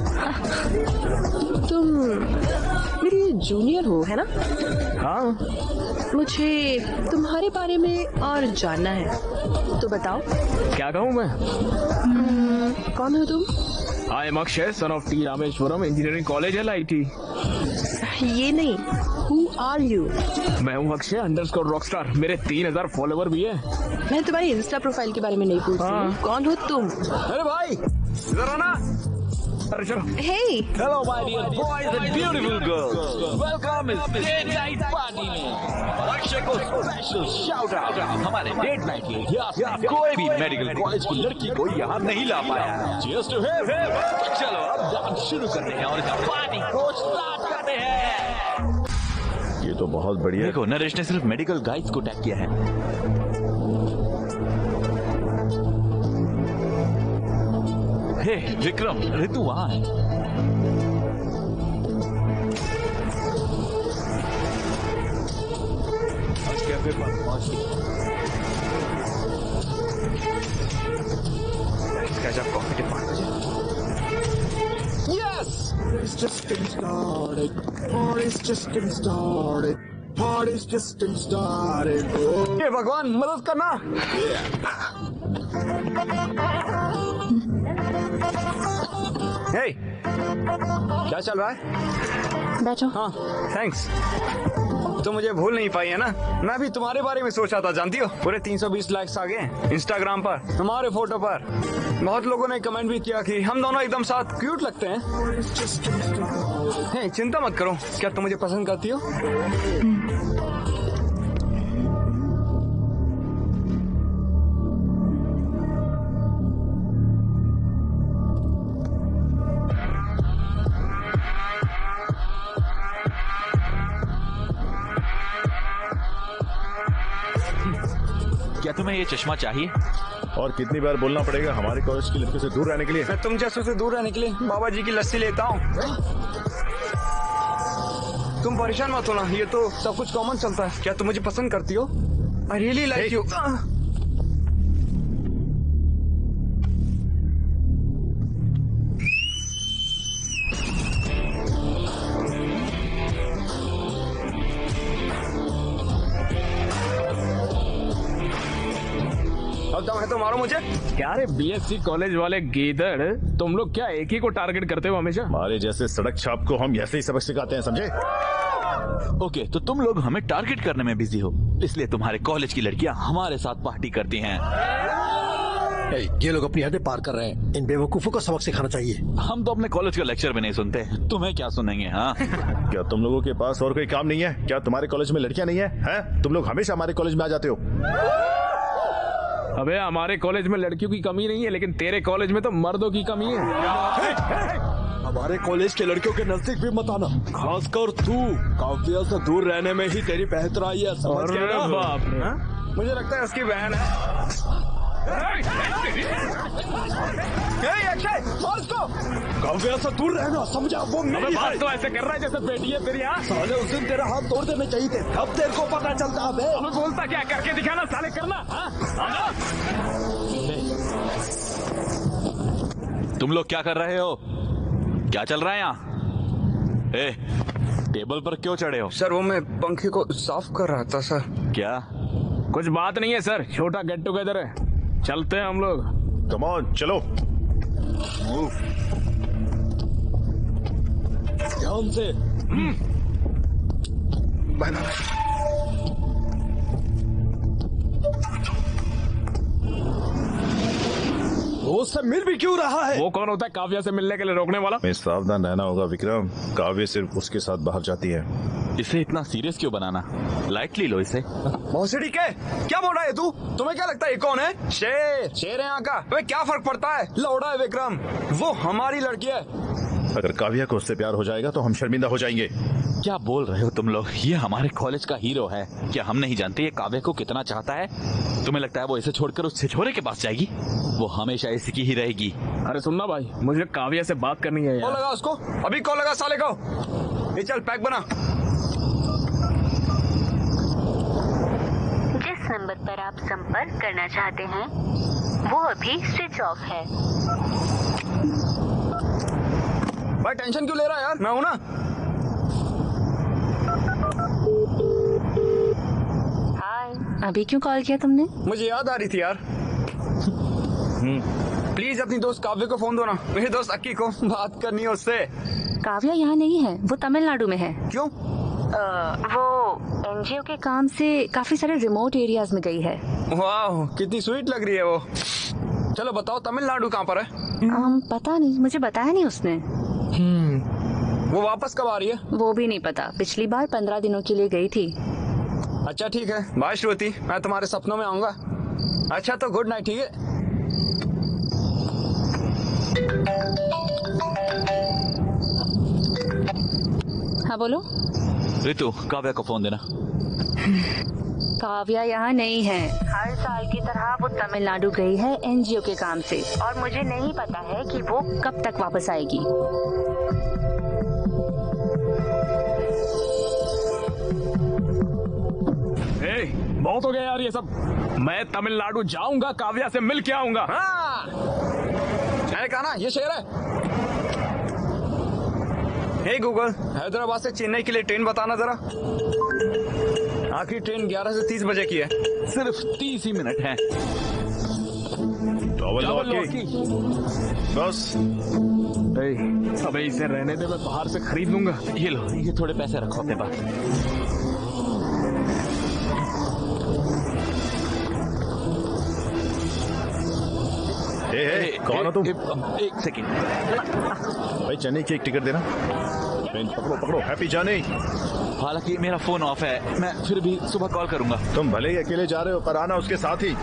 तुम मेरी जूनियर हो है ना? हाँ। मुझे तुम्हारे बारे में और जानना है, तो बताओ। क्या कहूँ मैं? कौन हो तुम? I am Akshay, son of T Rameshwaram engineering college LIT। ये नहीं, हु आर यू? मैं हूँ अक्षय _ रॉकस्टार। मेरे 3000 फॉलोवर भी है। मैं तुम्हारी इंस्टा प्रोफाइल के बारे में नहीं पूछ रही हूँ। कौन हो तुम? अरे भाई जरा ना। अरे चलो। Hey! Hello my dear boys and beautiful girls. Welcome इस डेट नाइट पार्टी में। और अक्षय को स्पेशल शाउट आउट हमारे डेट नाइट के इतिहास में कोई भी मेडिकल कॉलेज की लड़की को यहाँ नहीं ला पाया। Cheers to him! चलो अब डांस शुरू करते हैं और इस पार्टी को स्टार्ट करते हैं। ये तो बहुत बढ़िया। देखो, नरेश ने सिर्फ मेडिकल गाइड्स को टैग किया है। हे विक्रम, ऋतु वहां है। गजब coffee department. Yes! It's just getting started. Party's just getting started. Party's just getting started. Oh. ये भगवान मदद करना। Hey, क्या चल रहा है? बैठो। हाँ, थैंक्स। तो मुझे भूल नहीं पाई है ना? मैं भी तुम्हारे बारे में सोचा था, जानती हो? पूरे 320 लाइक्स आ गए इंस्टाग्राम पर तुम्हारे फोटो पर। बहुत लोगों ने कमेंट भी किया कि हम दोनों एकदम साथ क्यूट लगते हैं। चिंता मत करो, क्या तुम मुझे पसंद करती हो? तुम्हें ये चश्मा चाहिए? और कितनी बार बोलना पड़ेगा हमारे कॉलेज की लड़कियों से दूर रहने के लिए? मैं तुम जैसों से दूर रहने के लिए बाबा जी की लस्सी लेता हूँ। तुम परेशान मत होना, ये तो सब कुछ कॉमन चलता है। क्या तुम मुझे पसंद करती हो? I really like you. दम है तो मारो मुझे। क्या रे बीएससी कॉलेज वाले गीदड़, तुम लोग क्या एक ही को टारगेट करते हो हमेशा? हमारे जैसे सड़क छाप को हम ऐसे ही सबक सिखाते हैं, समझे? ओके, तो तुम लोग हमें टारगेट करने में बिजी हो, इसलिए तुम्हारे कॉलेज की लड़कियां हमारे साथ पार्टी करती हैं। ये लोग अपनी हदें पार कर रहे हैं, इन बेवकूफों को सबक सिखाना चाहिए। हम तो अपने कॉलेज का लेक्चर भी नहीं सुनते, तुम्हें क्या सुनेंगे? हाँ क्या तुम लोगों के पास और कोई काम नहीं है? क्या तुम्हारे कॉलेज में लड़कियां नहीं है? हैं? तुम लोग हमेशा हमारे कॉलेज में आ जाते हो। अबे हमारे कॉलेज में लड़कियों की कमी नहीं है, लेकिन तेरे कॉलेज में तो मर्दों की कमी है। हमारे कॉलेज के लड़कियों के नजदीक भी मत आना, खासकर तू। काव्या से दूर रहने में ही तेरी बेहतराई है, समझ गया ना? बाप रे। मुझे लगता है उसकी बहन है। अक्षय, मार उसको। काव्या से दूर रहना, समझा? वो मेरी बात है। तो ऐसे कर रहा है जैसे बेटी है तेरी। हाँ साले उस दिन तेरा हाथ तोड़ देने चाहिए थे, तब तेरे को पता चलता बे। हमें बोलता क्या, करके दिखाना साले, करना। हाँ? तुम लोग क्या कर रहे हो? क्या चल रहा है यहाँ? टेबल पर क्यों चढ़े हो? सर वो मैं पंखे को साफ कर रहा था सर। क्या? कुछ बात नहीं है सर, छोटा गेट टुगेदर है, चलते हैं हम लोग। कम ऑन, चलो। ध्यान से। वो उससे मिल भी क्यों रहा है? वो कौन होता है काव्या से मिलने के लिए रोकने वाला? हमें सावधान रहना होगा विक्रम, काव्य सिर्फ उसके साथ बाहर जाती है। इसे इतना सीरियस क्यों बनाना? लाइटली लो इसे। भोसड़ी के क्या बोल रहा है तू? तुम्हें क्या लगता है ये कौन है? शेर, शेर है यहाँ का। तुम्हें क्या फर्क पड़ता है? लौड़ा है विक्रम, वो हमारी लड़की है। अगर काव्या को उससे प्यार हो जाएगा तो हम शर्मिंदा हो जाएंगे। क्या बोल रहे हो तुम लोग? ये हमारे कॉलेज का हीरो है, क्या हम नहीं जानते ये काव्या को कितना चाहता है? तुम्हें लगता है वो इसे छोड़कर उस छिछोरे के पास जाएगी? वो हमेशा इसी की ही रहेगी। अरे सुनना भाई, मुझे काव्या से बात करनी है कॉल यार। लगा उसको, अभी कॉल लगा साले को। ये चल पैक बना। जिस नंबर पर आप संपर्क करना चाहते हैं वो अभी स्विच ऑफ है। भाई टेंशन क्यों ले रहा है यार, मैं हूं ना। हाय, अभी क्यों कॉल किया तुमने? मुझे याद आ रही थी यार। प्लीज अपनी दोस्त काव्य को फोन दो ना, मेरे दोस्त अक्की को बात करनी है उससे। काव्या यहाँ नहीं है, वो तमिलनाडु में है। क्यों? वो एनजीओ के काम से काफी सारे रिमोट एरियाज में गई है। वाह कितनी स्वीट लग रही है वो। चलो बताओ तमिलनाडु कहाँ पर है? पता नहीं, मुझे बताया नहीं उसने। वो वापस कब आ रही है? वो भी नहीं पता, पिछली बार 15 दिनों के लिए गई थी। अच्छा ठीक है, बाय श्रुति, मैं तुम्हारे सपनों में आऊंगा। अच्छा तो गुड नाइट, ठीक है? हाँ बोलो। ऋतु, काव्या को फोन देना। काव्या यहाँ नहीं है। हर साल की तरह वो तमिलनाडु गई है एनजीओ के काम से, और मुझे नहीं पता है कि वो कब तक वापस आएगी। बहुत हो गया यार ये सब। मैं तमिलनाडु जाऊंगा, काव्या से मिल के आऊंगा। हाँ मैंने कहा ना ये शेर है। हे गूगल, हैदराबाद से चेन्नई के लिए ट्रेन बताना जरा। आखिरी ट्रेन 11 से 30 बजे की है। सिर्फ 30 ही मिनट है। बस अबे इसे रहने दे, मैं बाहर से खरीद लूंगा। ये लो, ये थोड़े पैसे रखो अपने पास। कौन हो तुम? एक सेकेंड भाई, चेन्नई की एक टिकट देना। पकड़ो पकड़ो, हैप्पी जर्नी। हालांकि मेरा फोन ऑफ है, मैं फिर भी सुबह कॉल करूंगा। तुम भले ही अकेले जा रहे हो, पर आना उसके साथ ही।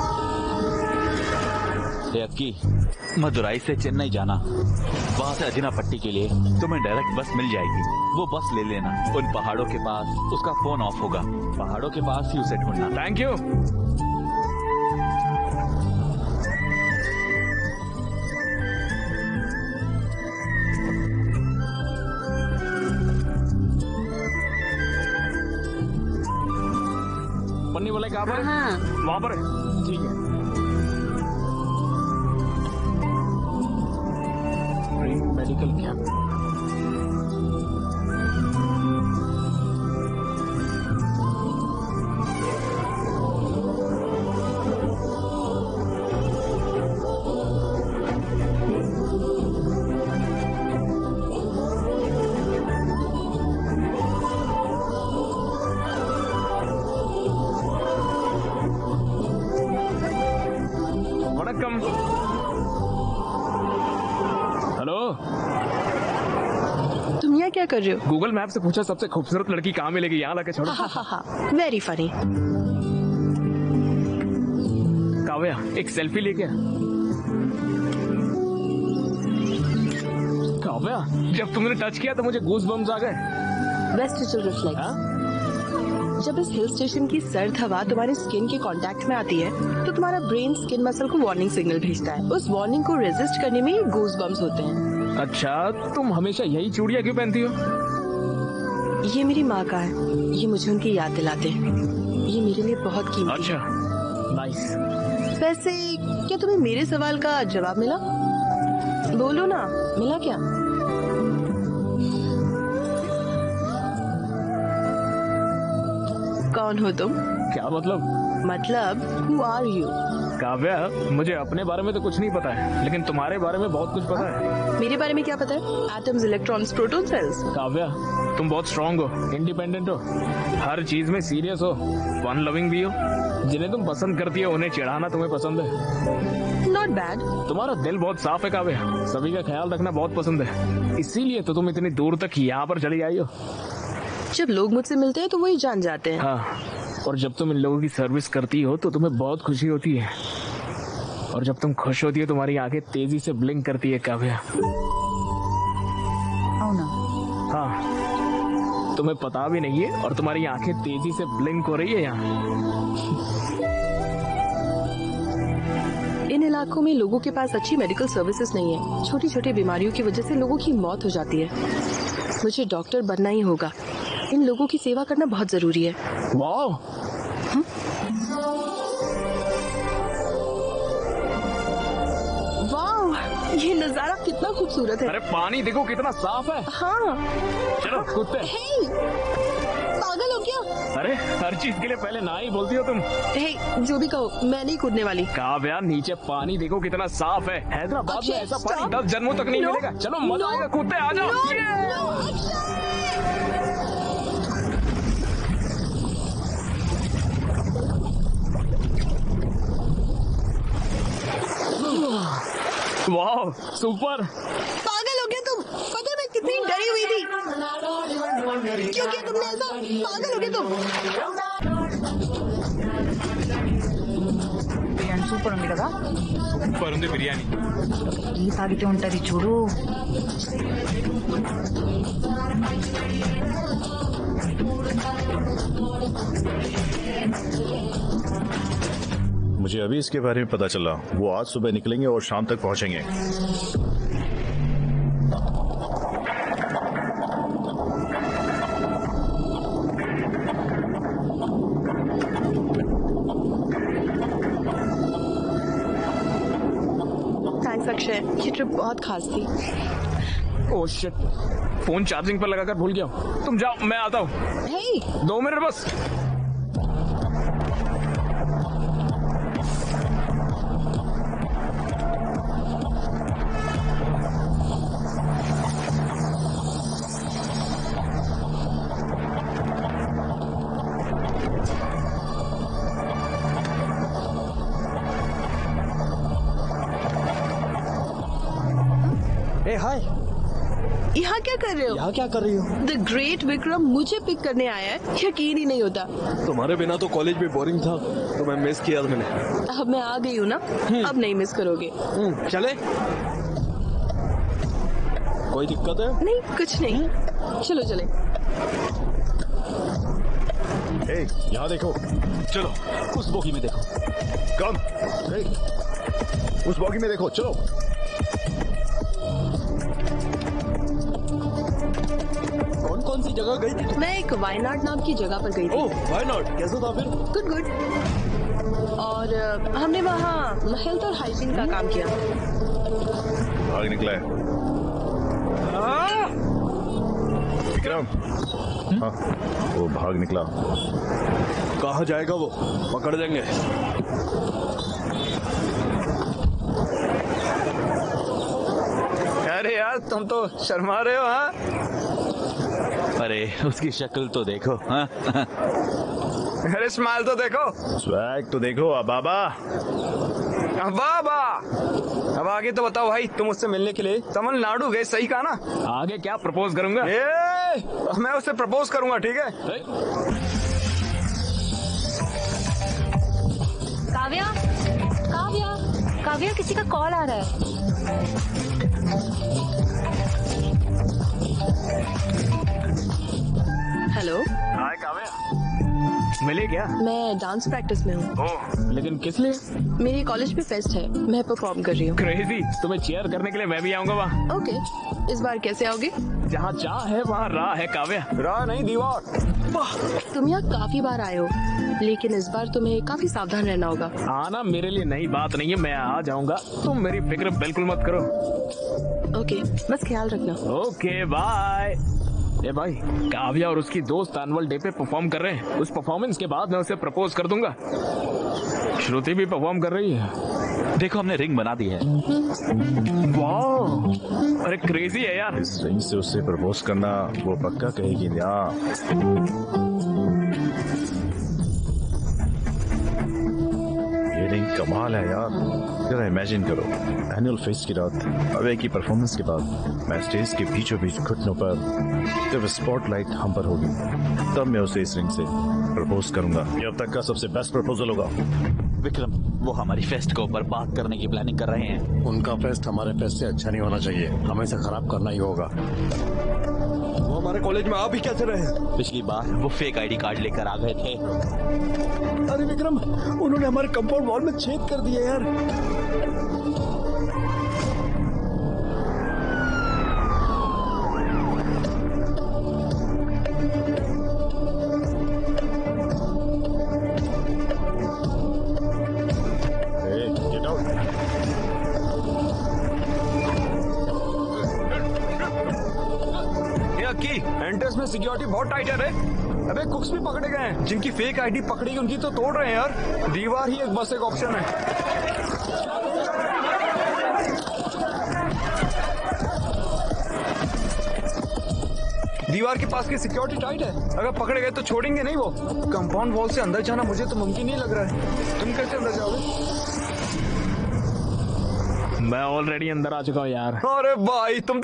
की मदुराई से चेन्नई जाना, वहाँ से अजिनापट्टी के लिए तुम्हें डायरेक्ट बस मिल जाएगी। वो बस ले लेना, उन पहाड़ों के पास उसका फोन ऑफ होगा। पहाड़ों के पास ही उसे ढूंढना। Thank you. बोला कहाँ पर है? हाँ। वहाँ पर है, ठीक है। Medical camp. वणक्कम। हेलो, तुम यहाँ क्या कर रहे हो? गूगल मैप से पूछा सबसे खूबसूरत लड़की कहाँ मिलेगी, यहाँ लाके छोड़ो। Very funny. काव्या, एक सेल्फी लेके आ। काव्या, जब तुमने टच किया तो मुझे गूज बम्स आ गए। Vestigial reflex. जब इस हिल स्टेशन की सर्द हवा तुम्हारी स्किन के कांटेक्ट में आती है तो तुम्हारा ब्रेन स्किन मसल को वार्निंग सिग्नल भेजता है। उस वार्निंग को रेजिस्ट करने में गूज बम्स होते हैं। अच्छा, तुम हमेशा यही चूड़ियाँ क्यों पहनती हो? ये मेरी माँ का है, ये मुझे उनकी याद दिलाते हैं। ये मेरे लिए बहुत कीमती अच्छा, है। नाइस। वैसे क्या तुम्हें मेरे सवाल का जवाब मिला? बोलो ना, मिला क्या? कौन हो तुम? क्या मतलब? मतलब हु आर यू? काव्या, मुझे अपने बारे में तो कुछ नहीं पता है, लेकिन तुम्हारे बारे में बहुत कुछ पता है। मेरे बारे में क्या पता है? Atoms, electrons, proton, cells. Kavya, तुम बहुत स्ट्रांग हो, इंडिपेंडेंट हो, हर चीज में सीरियस हो, फन लविंग भी हो। जिन्हें तुम पसंद करती हो उन्हें चिढ़ाना तुम्हें पसंद है। Not bad. तुम्हारा दिल बहुत साफ है काव्या, सभी का ख्याल रखना बहुत पसंद है, इसीलिए तो तुम इतनी दूर तक यहाँ पर चली आई हो। जब लोग मुझसे मिलते हैं तो वही जान जाते हैं। हाँ, और जब तुम इन लोगों की सर्विस करती हो तो तुम्हें बहुत खुशी होती है, और जब तुम खुश होती हो तुम्हारी आंखें तेजी से ब्लिंक करती है काव्या। हाँ, तुम्हें पता भी नहीं है और तुम्हारी आंखें तेजी से ब्लिंक हो रही है यहाँ। इन इलाकों में लोगों के पास अच्छी मेडिकल सर्विसेज नहीं है। छोटी छोटी बीमारियों की वजह से लोगों की मौत हो जाती है। मुझे डॉक्टर बनना ही होगा। इन लोगों की सेवा करना बहुत जरूरी है। वाह, वाह, ये नजारा कितना खूबसूरत है। अरे पानी देखो कितना साफ है। हाँ। चलो कूदते हैं। हे, पागल हो क्या? अरे हर चीज के लिए पहले ना ही बोलती हो तुम। हे, जो भी कहो, मैं नहीं कूदने वाली। काव्या, नीचे पानी देखो कितना साफ है। हैदराबाद में ऐसा पानी 10 जन्मों तक नहीं No, मिलेगा। चलो मजा आएगा, कूदते आ जाओ। वाह, सुपर। पागल हो गया तुम? पता है मैं कितनी डरी हुई थी। क्यों किया तुमने ऐसा? पागल हो गया तुम? బిర్యానీ సూపర్ ఉంది కదా? సూపర్ ఉంది బిర్యానీ. టీ తాగితే ఉంటది చూడు. मुझे अभी इसके बारे में पता चला। वो आज सुबह निकलेंगे और शाम तक पहुंचेंगे। थैंक्स अक्षय, ये ट्रिप बहुत खास थी। ओह शिट, फोन चार्जिंग पर लगाकर भूल गया हूँ। तुम जाओ, मैं आता हूँ। हे, 2 मिनट बस। ए हाय, यहाँ क्या कर रहे हो? यहाँ क्या कर रही हो? द ग्रेट विक्रम मुझे पिक करने आया है, यकीन ही नहीं होता। तुम्हारे बिना तो कॉलेज भी बोरिंग था, तो मैं मिस किया मैंने। अब मैं आ गई हूँ ना, अब नहीं मिस करोगे। चले? कोई दिक्कत है? नहीं, कुछ नहीं। चलो चले। यहाँ देखो। चलो उस बोगी में देखो। कम। उस बोगी में देखो, चलो। कौन कौन सी जगह गई थी? मैं एक वायनाड नाम की जगह पर गई थी। ओह वायनाड, कैसा था फिर? Good good. और हमने वहाँ हेल्थ और हाइजीन का काम किया। भाग निकला है विक्रम। हाँ, वो भाग निकला। कहाँ जाएगा वो? पकड़ देंगे। अरे यार तुम तो शर्मा रहे हो। हाँ, अरे उसकी शक्ल तो देखो। हाँ? अरे स्माइल तो देखो। स्वैग तो देखो। अबाबा बाबा, अब आगे तो बताओ भाई, तुम उससे मिलने के लिए तमिलनाडु गए, सही कहा ना? आगे क्या प्रपोज करूंगा? मैं उससे प्रपोज करूंगा, ठीक है? काव्या, काव्या, काव्या, किसी का कॉल आ रहा है। हेलो। हाय काव्या, मिले क्या? मैं डांस प्रैक्टिस में हूँ। ओह, लेकिन किस लिए? मेरी कॉलेज में फेस्ट है, मैं परफॉर्म कर रही हूँ। क्रेजी, तुम्हें चीयर करने के लिए मैं भी आऊंगा वहाँ। ओके, इस बार कैसे आओगे? जहाँ चाह है वहाँ राह है काव्या। राह नहीं, दीवार। तुम यहाँ काफी बार आए हो, लेकिन इस बार तुम्हें काफी सावधान रहना होगा। आना मेरे लिए नई बात नहीं है, मैं आ जाऊंगा, तुम मेरी फिक्र बिल्कुल मत करो। ओके, बस ख्याल रखना। Okay bye. ए भाई, काव्या और उसकी दोस्त एनुअल डे पे परफॉर्म कर रहे हैं। उस परफॉर्मेंस के बाद मैं उसे प्रपोज कर दूंगा। श्रुति भी परफॉर्म कर रही है। देखो हमने रिंग बना दी है। वाह, अरे क्रेजी है यार। इस रिंग से उससे प्रपोज करना वो पक्का कहेगी ना। ये रिंग कमाल है यार। जरा इमेजिन करो, एनुअल फेस्ट की रात, अवे की परफॉर्मेंस के बाद मैं स्टेज के बीचों बीच घुटनों पर, जब स्पॉटलाइट हम पर होगी, तब मैं उसे इस रिंग से प्रपोज करूंगा। ये अब तक का सबसे बेस्ट प्रपोजल होगा। विक्रम, वो हमारी फेस्ट को बर्बाद करने की प्लानिंग कर रहे हैं। उनका फेस्ट हमारे फेस्ट से अच्छा नहीं होना चाहिए, हमें इसे खराब करना ही होगा। वो हमारे कॉलेज में आ भी कैसे रहे? पिछली बार वो फेक आईडी कार्ड लेकर आ गए थे। अरे विक्रम, उन्होंने हमारे कंपाउंड वॉल में छेद कर दिए यार। Get out. की एंट्रेंस में सिक्योरिटी बहुत टाइट है रे। अबे कुक्स भी पकड़े गए हैं, जिनकी फेक आईडी पकड़ी उनकी तो तोड़ रहे हैं यार। दीवार ही एक बस एक ऑप्शन है। दीवार के पास की सिक्योरिटी टाइट है, अगर पकड़े गए तो छोड़ेंगे नहीं वो। कंपाउंड वॉल से अंदर जाना मुझे तो मुमकिन नहीं लग रहा है। तुम कैसे अंदर जाओगे? मैं ऑलरेडी अंदर आ चुका हूँ यार। अरे भाई तुम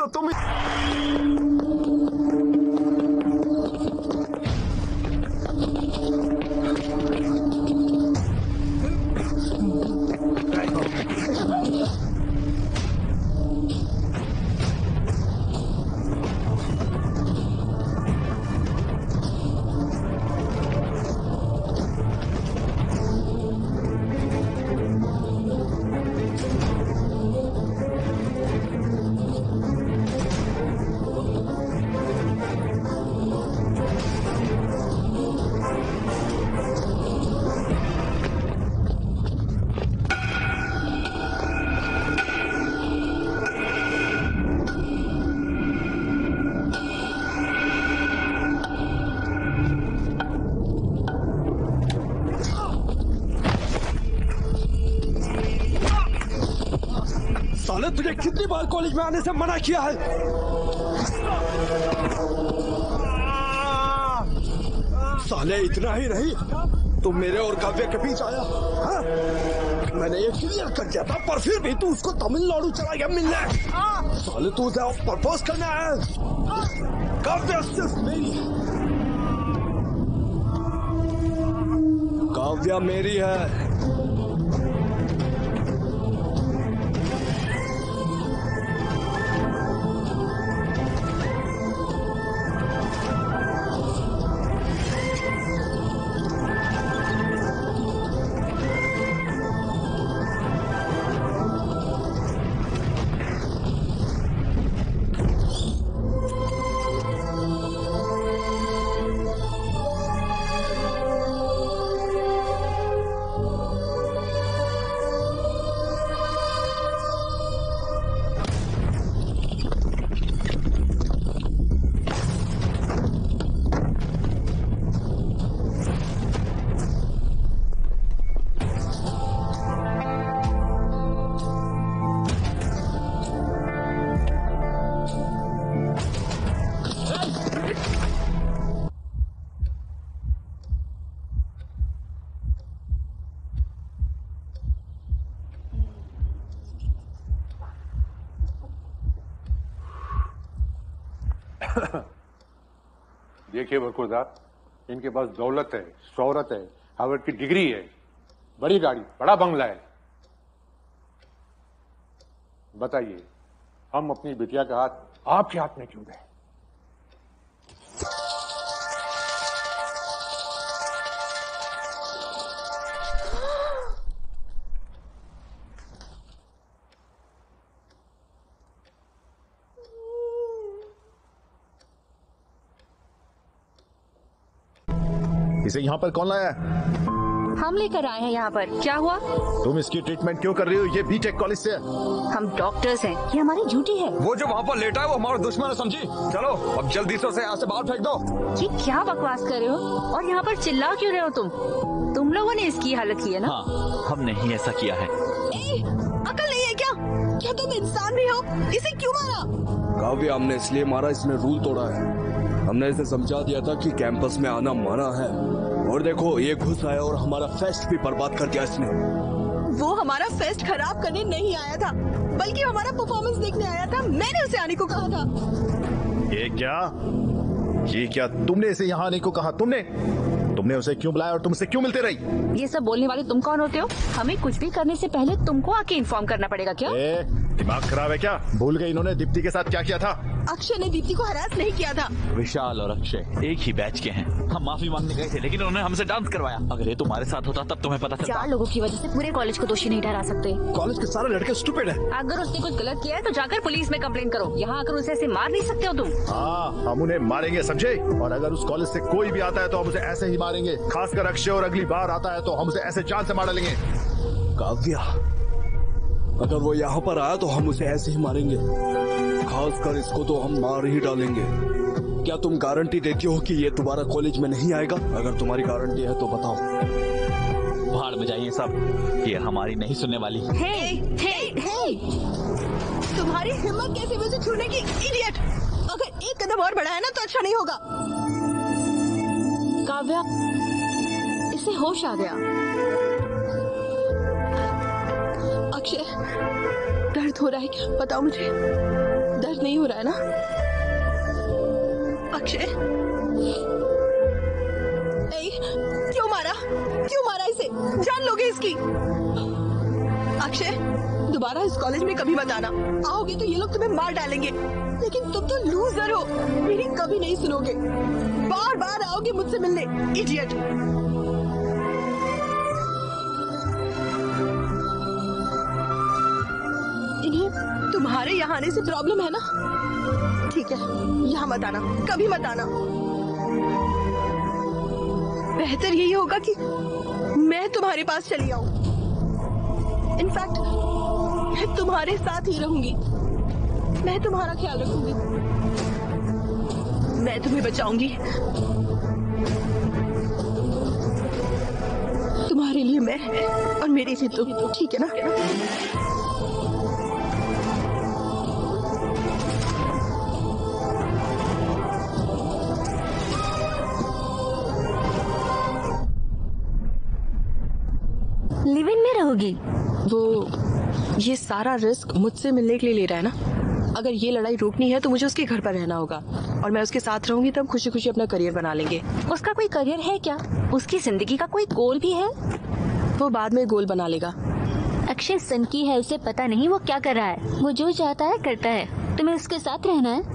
साले तुझे कितनी बार कॉलेज में आने से मना किया है? साले इतना ही नहीं, तुम मेरे और काव्य के बीच आया। हाँ? मैंने ये क्लियर कर दिया था, पर फिर भी तू उसको तमिलनाडु चला गया मिलने। साले तू उसे प्रपोज करना है। काव्य सिर्फ मेरी है, काव्या मेरी है। देखिए बरखुरदार, इनके पास दौलत है, शोहरत है, हार्वर्ड की डिग्री है, बड़ी गाड़ी, बड़ा बंगला है। बताइए, हम अपनी बिटिया का हाथ आपके हाथ में क्यों दें? इसे यहाँ पर कौन लाया है? हम लेकर आए हैं यहाँ पर। क्या हुआ? तुम इसकी ट्रीटमेंट क्यों कर रही हो? ये बीटेक कॉलेज से है। हम डॉक्टर्स हैं, ये हमारी ड्यूटी है। वो जो वहाँ पर लेटा है वो हमारा दुश्मन है, समझी? चलो अब जल्दी से उसे यहाँ से बाहर फेंक दो। ये क्या बकवास कर रहे हो? और यहाँ पर चिल्ला क्यों रहे हो तुम लोगों ने इसकी हालत की है ना? हाँ, हमने ही ऐसा किया है। अकल नहीं है क्या? क्या तुम इंसान भी हो? इसे क्यों मारा? काव्या, हमने इसलिए मारा, इसने रूल तोड़ा है। हमने इसे समझा दिया था कि कैंपस में आना मना है, और देखो ये घुस आया और हमारा फेस्ट भी बर्बाद कर दिया इसने। वो हमारा फेस्ट खराब करने नहीं आया था, बल्कि हमारा परफॉर्मेंस देखने आया था। मैंने उसे आने को कहा था। ये क्या तुमने इसे यहाँ आने को कहा? तुमने उसे क्यों बुलाया और तुम उसे क्यों मिलते रही? ये सब बोलने वाले तुम कौन होते हो? हमें कुछ भी करने से पहले तुमको आके इन्फॉर्म करना पड़ेगा क्या? दिमाग खराब है क्या? भूल गए इन्होंने दीप्ति के साथ क्या किया था? अक्षय ने दीप्ति को हरास नहीं किया था। विशाल और अक्षय एक ही बैच के हैं। हम माफी मांगने गए थे, लेकिन उन्होंने हमसे डांस करवाया। अगर ये तुम्हारे साथ होता तब तुम्हें पता चलता। 4 लोगों की वजह से पूरे कॉलेज को दोषी नहीं ठहरा सकते। कॉलेज के सारे लड़के स्टूपिड हैं। अगर उसने कुछ गलत किया है तो जाकर पुलिस में कंप्लेन करो। यहाँ आकर उसे ऐसे मार नहीं सकते हो तुम। हाँ, हम उन्हें मारेंगे, समझे? और अगर उस कॉलेज से कोई भी आता है तो हम उसे ऐसे ही मारेंगे। खासकर अक्षय, और अगली बार आता है तो हम उसे ऐसे जान से मार डालेंगे। काव्या, अगर वो यहाँ पर आया तो हम उसे ऐसे ही मारेंगे। खासकर इसको तो हम मार ही डालेंगे। क्या तुम गारंटी देती हो कि ये दोबारा कॉलेज में नहीं आएगा? अगर तुम्हारी गारंटी है तो बताओ। भाड़ में जाइए सब, ये हमारी नहीं सुनने वाली। हे, तुम्हारी हिम्मत कैसे मुझे छूने की, इडियट! अगर एक कदम और बढ़ाया ना तो अच्छा नहीं होगा। काव्या, इसे होश आ गया। अक्षय, दर्द हो रहा है क्या? बताओ मुझे, दर्द नहीं हो रहा है ना? अक्षय, क्यों मारा इसे? जान लोगे इसकी? अक्षय, दोबारा इस कॉलेज में कभी मत आना। आओगे तो ये लोग तुम्हें मार डालेंगे। लेकिन तुम तो लूजर हो, मेरी कभी नहीं सुनोगे। बार बार आओगे मुझसे मिलने, इडियट। इन्हें तुम्हारे यहाँ आने से प्रॉब्लम है ना? ठीक है, यहाँ मत आना, कभी मत आना। बेहतर यही होगा कि मैं तुम्हारे पास चली आऊं। इनफैक्ट मैं तुम्हारे साथ ही रहूंगी। मैं तुम्हारा ख्याल रखूंगी। मैं तुम्हें बचाऊंगी। तुम्हारे लिए मैं और मेरे लिए तुम, ठीक है ना? लिव इन में रहोगी? वो ये सारा रिस्क मुझसे मिलने के लिए ले रहा है ना? अगर ये लड़ाई रोकनी है तो मुझे उसके घर पर रहना होगा, और मैं उसके साथ रहूंगी तब खुशी खुशी अपना करियर बना लेंगे। उसका कोई करियर है क्या? उसकी जिंदगी का कोई गोल भी है? वो बाद में गोल बना लेगा। अक्षय सनकी है, उसे पता नहीं वो क्या कर रहा है। वो जो चाहता है करता है। तुम्हें उसके साथ रहना है?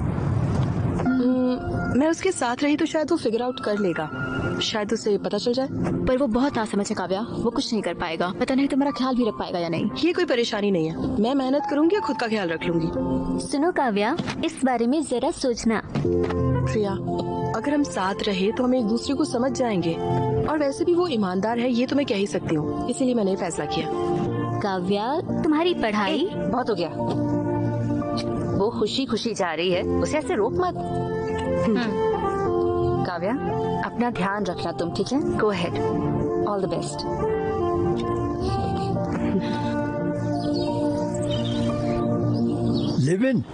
मैं उसके साथ रही तो शायद वो फिगर आउट कर लेगा। शायद उसे पता चल जाए। पर वो बहुत नासमझ है काव्या, वो कुछ नहीं कर पाएगा। पता नहीं तुम्हारा ख्याल भी रख पाएगा या नहीं। ये कोई परेशानी नहीं है, मैं मेहनत करूंगी और खुद का ख्याल रख लूंगी। सुनो काव्या, इस बारे में जरा सोचना। प्रिया, अगर हम साथ रहे तो हम एक दूसरे को समझ जाएंगे, और वैसे भी वो ईमानदार है, ये तो मैं कह ही सकती हूँ। इसीलिए मैंने फैसला किया। काव्या, तुम्हारी पढ़ाई बहुत हो गया। वो खुशी खुशी जा रही है, उसे ऐसे रोक मत। काव्या, अपना ध्यान रखना तुम, ठीक है? Go ahead, all the best. Live in?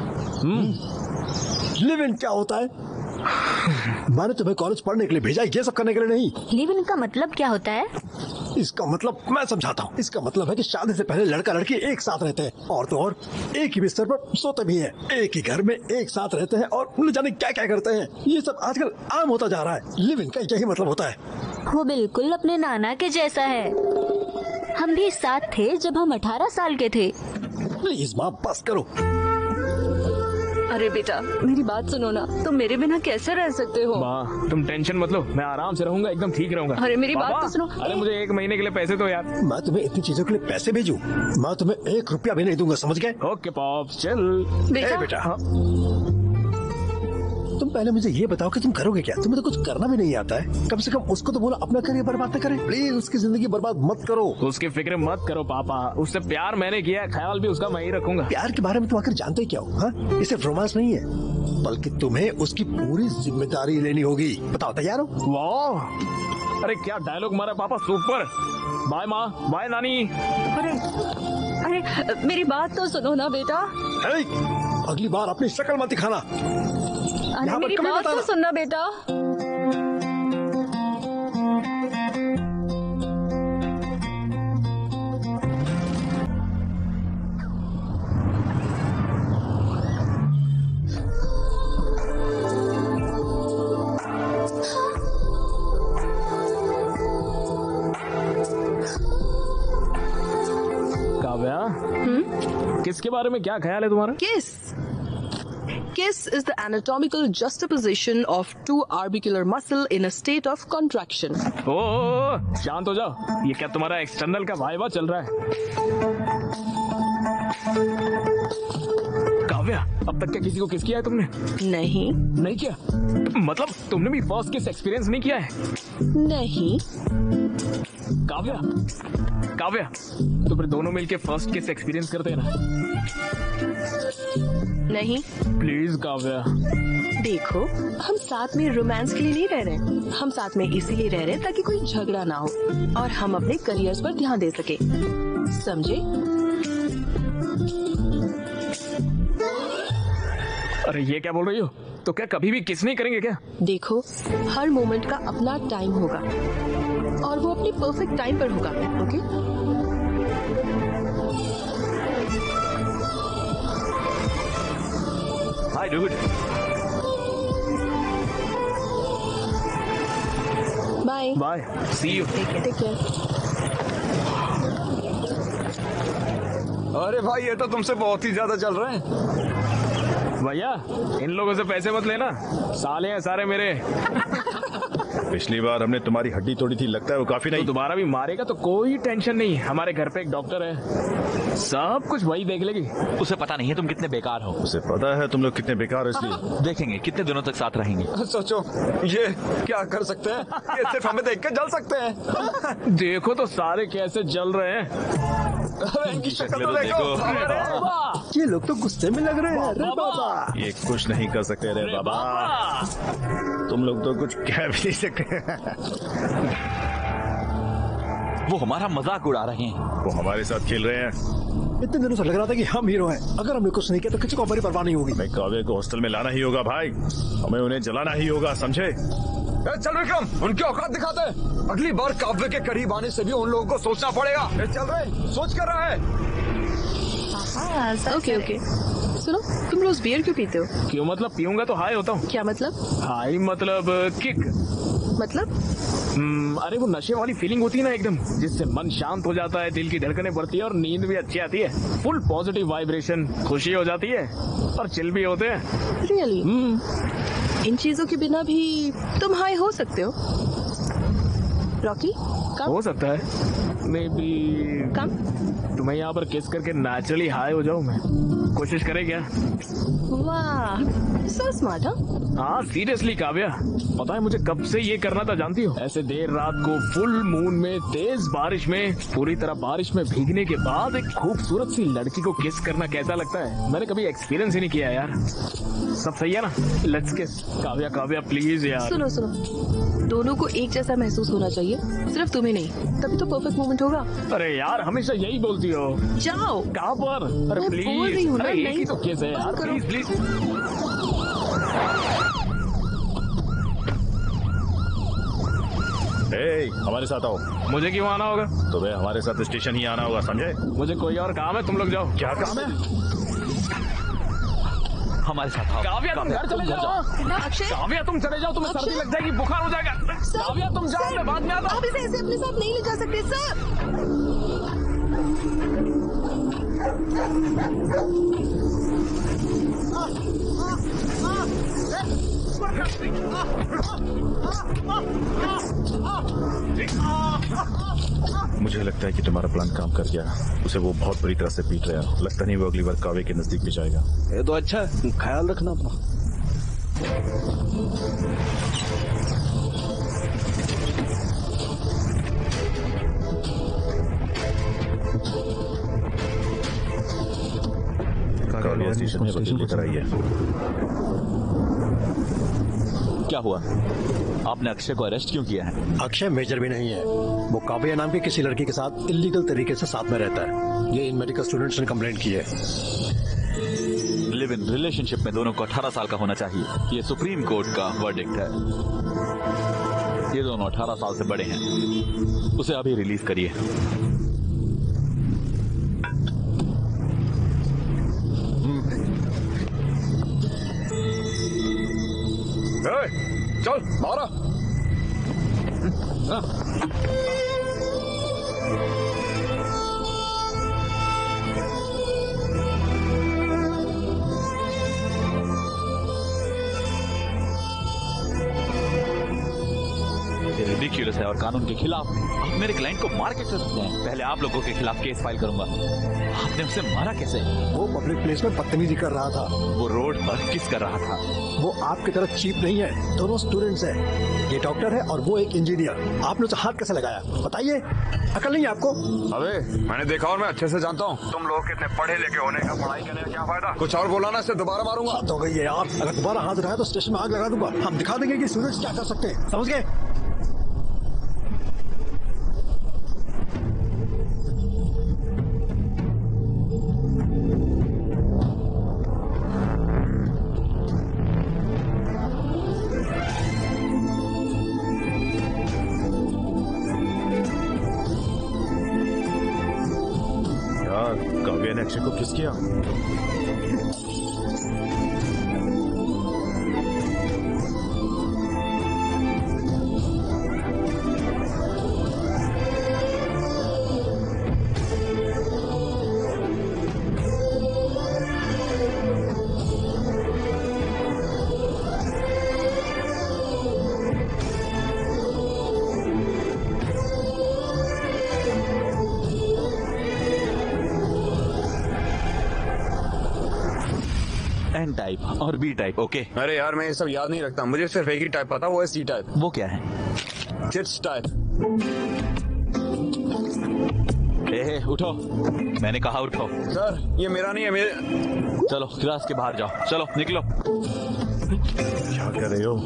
Live in क्या होता है? मैंने तुम्हें कॉलेज पढ़ने के लिए भेजा, ये सब करने के लिए नहीं। लिव इन का मतलब क्या होता है? इसका मतलब मैं समझाता हूँ। इसका मतलब है कि शादी से पहले लड़का लड़की एक साथ रहते हैं और तो और एक ही बिस्तर पर सोते भी हैं, एक ही घर में एक साथ रहते हैं और न जाने क्या क्या करते हैं। ये सब आजकल आम होता जा रहा है। लिव इन का यही मतलब होता है। वो बिल्कुल अपने नाना के जैसा है। हम भी साथ थे जब हम 18 साल के थे। प्लीज माँ बस करो। अरे बेटा मेरी बात सुनो ना, तुम मेरे बिना कैसे रह सकते हो? माँ तुम टेंशन मत लो, मैं आराम से रहूंगा, एकदम ठीक रहूंगा। अरे मेरी बात पापा, तो सुनो। अरे मुझे 1 महीने के लिए पैसे दो यार। मैं तुम्हें इतनी चीजों के लिए पैसे भेजूं? मैं तुम्हें 1 रुपया भी नहीं दूंगा, समझ गए? ओके पॉप्स चल। बेटा तुम पहले मुझे ये बताओ कि तुम करोगे क्या? तुम्हें तो कुछ करना भी नहीं आता है। कम से कम उसको तो बोलो अपना करियर बर्बाद न करे। प्लीज उसकी जिंदगी बर्बाद मत करो। उसकी फिक्र मत करो पापा, उससे प्यार मैंने किया, ख्याल भी उसका मैं ही रखूंगा। प्यार के बारे में तुम आखिर जानते क्या हो? हाँ, ये सिर्फ रोमांस नहीं है, बल्कि तुम्हें उसकी पूरी जिम्मेदारी लेनी होगी। बताओ तैयार हो? वाह अरे क्या डायलॉग मारा पापा, सुपर। बाय माँ, बाय नानी। अरे मेरी बात तो सुनो ना बेटा। अगली बार अपनी शक्ल मत दिखाना। अरे मेरी बात तो सुनना बेटा। काव्या, किसके बारे में क्या ख्याल है तुम्हारा? Kiss is the anatomical juxtaposition of two orbicular muscle in a state of contraction. ओ, शांत हो जाओ। ये क्या तुम्हारा एक्सटर्नल का वाइवा चल रहा है? काव्या, अब तक क्या किसी को किस किया है तुमने? नहीं किया? मतलब तुमने भी फर्स्ट किस एक्सपीरियंस नहीं किया है? नहीं। काव्या तो फिर दोनों मिलके फर्स्ट किस एक्सपीरियंस करते हैं ना? नहीं। प्लीज काव्या। देखो हम साथ में रोमांस के लिए नहीं रह रहे, हम साथ में इसीलिए रह रहे ताकि कोई झगड़ा ना हो और हम अपने करियर्स पर ध्यान दे सके, समझे? अरे ये क्या बोल रही हो? तो क्या कभी भी किस नहीं करेंगे क्या? देखो हर मोमेंट का अपना टाइम होगा और वो अपने परफेक्ट टाइम पर होगा। Okay hi dude. Bye bye, see you. Take care. अरे भाई ये तो तुमसे बहुत ही ज्यादा चल रहे हैं। भैया इन लोगों से पैसे मत लेना, साले हैं सारे मेरे। पिछली बार हमने तुम्हारी हड्डी तोड़ी थी, लगता है वो काफी नहीं। तो दोबारा भी मारेगा तो कोई टेंशन नहीं, हमारे घर पे एक डॉक्टर है, सब कुछ वही देख लेगी। उसे पता नहीं है तुम कितने बेकार हो। उसे पता है तुम लोग कितने बेकार हो, इसलिए देखेंगे कितने दिनों तक साथ रहेंगे। सोचो ये क्या कर सकते हैं, ये सिर्फ हमें देख के जल सकते हैं। देखो तो सारे कैसे जल रहे हैं। इनकी शक्ल तो देखो। ये लोग तो गुस्से में लग रहे हैं। अरे बाबा ये कुछ नहीं कर सकते रे बाबा, तुम लोग तो कुछ कह भी नहीं सकते। वो हमारा मजाक उड़ा रहे हैं। वो हमारे साथ खेल रहे हैं। इतने दिनों से लग रहा था कि हम हीरो हैं। अगर हमने कुछ नहीं किया तो किसी को हमारी परवाह नहीं होगी। मैं काव्य को हॉस्टल में लाना ही होगा भाई, हमें उन्हें जलाना ही होगा, समझे? चल विक्रम, उनकी औकात दिखाते हैं। अगली बार काव्य के करीब आने से भी उन लोगों को सोचना पड़ेगा। चल रहे, सोच कर रहा है। ओके ओके सुनो, तुम रोज बियर क्यों पीते हो? क्यों मतलब? पीऊंगा तो हाई होता हूँ। क्या मतलब? हाई मतलब किक। मतलब? अरे वो नशे वाली फीलिंग होती है ना एकदम, जिससे मन शांत हो जाता है, दिल की धड़कनें बढ़ती है और नींद भी अच्छी आती है। फुल पॉजिटिव वाइब्रेशन, खुशी हो जाती है और चिल भी होते हैं। रियली? इन चीजों के बिना भी तुम हाई हो सकते हो। रॉकी कम हो सकता है, मे बी कम। तुम्हें यहाँ पर किस करके नेचुरली हाई हो जाऊँ मैं। कोशिश करे क्या? वाह सो स्मार्ट। हाँ सीरियसली काव्या, पता है मुझे कब से ये करना था जानती हो? ऐसे देर रात को फुल मून में, तेज बारिश में, पूरी तरह बारिश में भीगने के बाद एक खूबसूरत सी लड़की को किस करना कैसा लगता है, मैंने कभी एक्सपीरियंस ही नहीं किया यार। सब सही है ना? लेट्स किस। काव्या काव्या प्लीज यार। सुनो सुनो, दोनों को एक जैसा महसूस होना चाहिए, सिर्फ तुम्हें नहीं, तभी तो परफेक्ट मोमेंट होगा। अरे यार हमेशा यही बोलती हो। जाओ। कहाँ पर? अरे मैं बोल रही हूँ प्लीज, ना, अरे एक नहीं ही तो किस है यार, प्लीज प्लीज। हमारे साथ आओ। मुझे क्यों आना होगा? तुम्हें हमारे साथ स्टेशन ही आना होगा, समझे? मुझे कोई और काम है, तुम लोग जाओ। क्या काम है? हमारे साथ आओ। काव्या तुम घर चले जाओ। काव्या तुम चले जाओ, तुम्हें सर्दी लग जाएगी, बुखार हो जाएगा। काव्या तुम जाओ, मैं बाद में आता हूँ। आप इसे ऐसे अपने साथ नहीं ले जा सकते सर। मुझे लगता है कि तुम्हारा प्लान काम कर गया। उसे वो बहुत बुरी तरह से पीट रहा है। लगता नहीं वो अगली बार कावे के नजदीक भी जाएगा। ये तो अच्छा है, ख्याल रखना अपना। कावे स्टेशन में बदल लेकर आई है। क्या हुआ? आपने अक्षय को अरेस्ट क्यों किया है? अक्षय मेजर भी नहीं है। वो काव्या नाम की किसी लड़की के साथ इलीगल तरीके से साथ में रहता है। ये इन मेडिकल स्टूडेंट्स ने कंप्लेंट की है। लिव इन रिलेशनशिप में दोनों को 18 साल का होना चाहिए। ये सुप्रीम कोर्ट का वर्डिक्ट है। ये दोनों 18 साल से बड़े हैं। उसे अभी रिलीज करिए। चल मारा। रिडिक्यूलस है और कानून के खिलाफ। आप मेरे क्लाइंट को मार कैसे सकते हैं? पहले आप लोगों के खिलाफ केस फाइल करूंगा। आपने उसे मारा कैसे? वो पब्लिक प्लेस में बदतमीजी कर रहा था। वो रोड पर किस कर रहा था? वो आपकी तरफ चीप नहीं है। दोनों स्टूडेंट्स हैं। ये डॉक्टर है और वो एक इंजीनियर। आपने उसे हाथ कैसे लगाया? बताइए, अकल नहीं है आपको? अबे मैंने देखा और मैं अच्छे से जानता हूँ। तुम लोग कितने पढ़े लिखे होने का, पढ़ाई करने का क्या फायदा? कुछ और बोला ना, इससे दोबारा मारूंगा। हाथ हो गई है यार। अगर दोबारा हाथ उठाया तो स्टेशन में आग लगा दूंगा। हम दिखा देंगे कि स्टूडेंट्स क्या कर सकते हैं, समझ गए? काव्या ने अक्षय को किस किया? एन टाइप और बी टाइप। ओके। अरे यार मैं ये सब याद नहीं रखता। मुझे सिर्फ एक ही टाइप पता, वो है सी टाइप। वो क्या है? Chits type. उठो, मैंने कहा उठो। सर ये मेरा नहीं है, मेरे। चलो क्लास के बाहर जाओ। चलो निकलो। क्या कर रहे हो?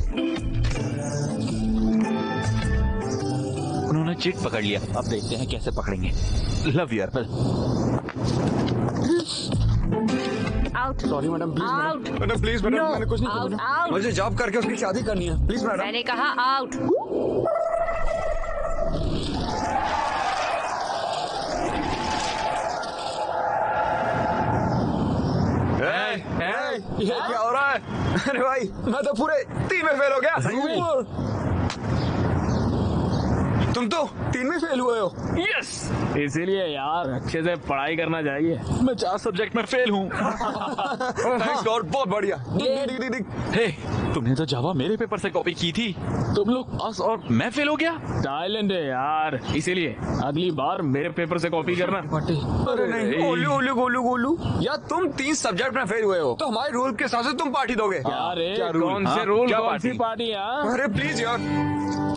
उन्होंने चिट पकड़ लिया। अब देखते हैं कैसे पकड़ेंगे। लव यू यार। Out. Sorry madam, please madam, please madam, मैंने कुछ नहीं आउट, किया। आउट। मुझे जॉब करके उसकी शादी करनी है, प्लीज मैडम। मैंने कहा आउट। ये क्या हो रहा है? अरे भाई मैं तो पूरे 3 में फेल हो गया। तुम तो 3 में फेल हुए हो। यस, इसीलिए यार अच्छे से पढ़ाई करना चाहिए। मैं 4 सब्जेक्ट में फेल हूँ। थैंक्स गॉड, बहुत बढ़िया। हे, तुमने तो जावा मेरे पेपर से कॉपी की थी। तुम लोग पास और मैं फेल हो गया। टाइलेंट है यार, इसीलिए अगली बार मेरे पेपर से कॉपी करना। अरे नहीं, गोलू गोलू गोलू गोलू यार, तुम 3 सब्जेक्ट में फेल हुए हो तो हमारे रूल के हिसाब से तुम पार्टी दोगे। अरे क्या रूल? कौन से रूल, क्या कौन सी पार्टी? अरे प्लीज यार।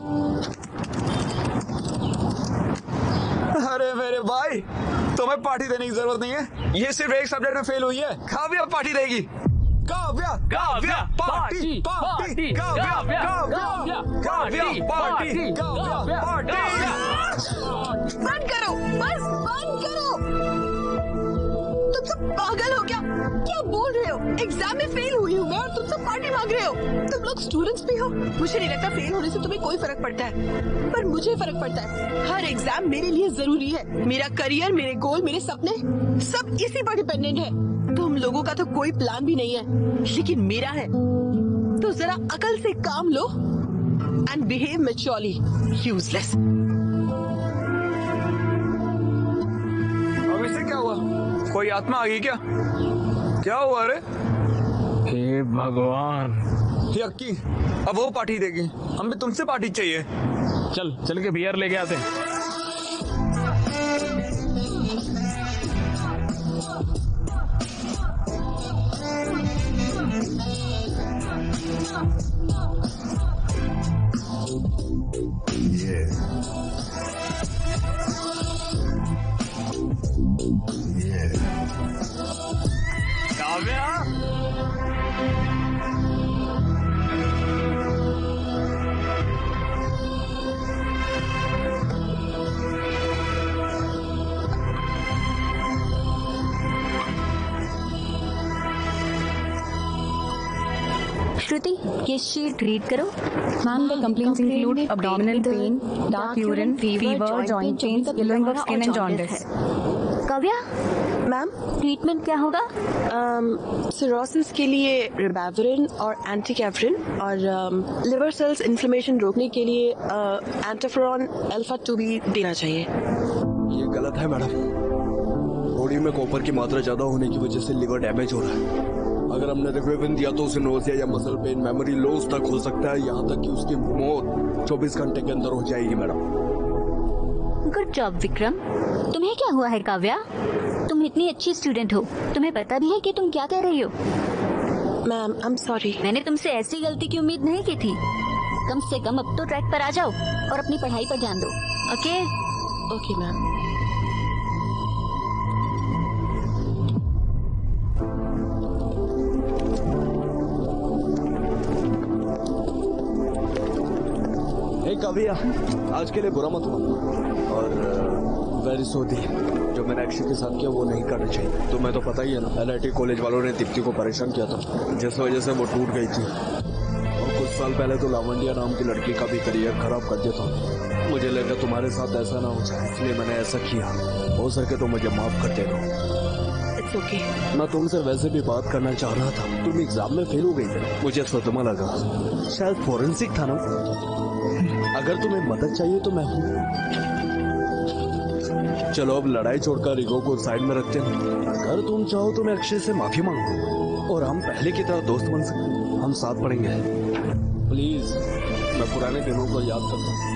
अरे मेरे भाई, तुम्हें पार्टी देने की जरूरत नहीं है। ये सिर्फ एक सब्जेक्ट में फेल हुई है। काव्या पार्टी देगी। Kavya Kavya party party Kavya Kavya Kavya party Kavya party. बंद करो, बस बंद करो। तुम सब पागल हो क्या? क्या सब बोल रहे हो? एग्जाम में फेल हुई हूँ मैं और तुम सब पार्टी मांग रहे हो। तुम लोग स्टूडेंट्स भी हो। मुझे नहीं लगता फेल होने से तुम्हें कोई फर्क पड़ता है, पर मुझे फर्क पड़ता है। हर एग्जाम मेरे लिए जरूरी है। मेरा करियर, मेरे गोल, मेरे सपने सब इसी पर डिपेंडेंट है। तुम लोगों का तो कोई प्लान भी नहीं है, लेकिन मेरा है। तो जरा अकल से काम लो एंड बिहेव मैच्योरली। यूजलेस। अब इसे क्या हुआ? कोई आत्मा आ गई क्या? क्या हुआ रे? हे भगवान। यक्की, अब वो पार्टी देगी, हमें तुमसे पार्टी चाहिए। चल के बियर लेके आते हैं। काव्या, श्रुति, ये शीट रीड करो। Ma'am, the complaints include abdominal pain, dark urine, fever, joint pains, yellowing of skin and jaundice. Kavya, ma'am treatment क्या होगा? सिरोसिस के लिए रिबाविरिन और एंटीकैफरिन और लिवर सेल्स इन्फ्लेमेशन रोकने के लिए एंटाफेरॉन अल्फा 2 भी देना चाहिए। ये गलत है मैडम। बॉडी में कॉपर की मात्रा ज्यादा होने की वजह से लिवर डैमेज हो रहा है। अगर हमने रिबाविरिन दिया तो उसे नोजिया या मसल पेन, मेमोरी लॉस तक हो सकता है, यहाँ तक कि उसकी मौत 24 घंटे के अंदर हो जाएगी मैडम। Good job Vikram. तुम्हें क्या हुआ है काव्या? तुम इतनी अच्छी स्टूडेंट हो, तुम्हें पता भी है कि तुम क्या कर रही हो? Ma'am I am sorry. मैंने तुमसे ऐसी गलती की उम्मीद नहीं की थी। कम से कम अब तो ट्रैक पर आ जाओ और अपनी पढ़ाई पर ध्यान दो। ओके? Okay ma'am. काव्या, आज के लिए बुरा मत मानो और वेरी सॉरी। जो मैंने अक्षय के साथ किया वो नहीं करना चाहिए। तुम्हें तो पता ही है ना, LIT कॉलेज वालों ने दीप्ति को परेशान किया था, जिस वजह से वो टूट गई थी। और कुछ साल पहले तो लावंडिया नाम की लड़की का भी करियर खराब कर दिया था। मुझे लगा तुम्हारे साथ ऐसा ना हो जाए, इसलिए मैंने ऐसा किया। हो सके तो मुझे माफ कर देना। It's okay. मैं तुमसे वैसे भी बात करना चाह रहा था। तुम एग्जाम में फेल हो गई थी, मुझे सदमा लगा। शायद फोरेंसिक था ना। अगर तुम्हें मदद चाहिए तो मैं हूँ। चलो अब लड़ाई छोड़कर ईगो को साइड में रखते हैं। अगर तुम चाहो तो मैं अक्षय से माफी मांगू और हम पहले की तरह दोस्त बन सकते हैं। हम साथ पढ़ेंगे। प्लीज, मैं पुराने दिनों को याद करता हूँ।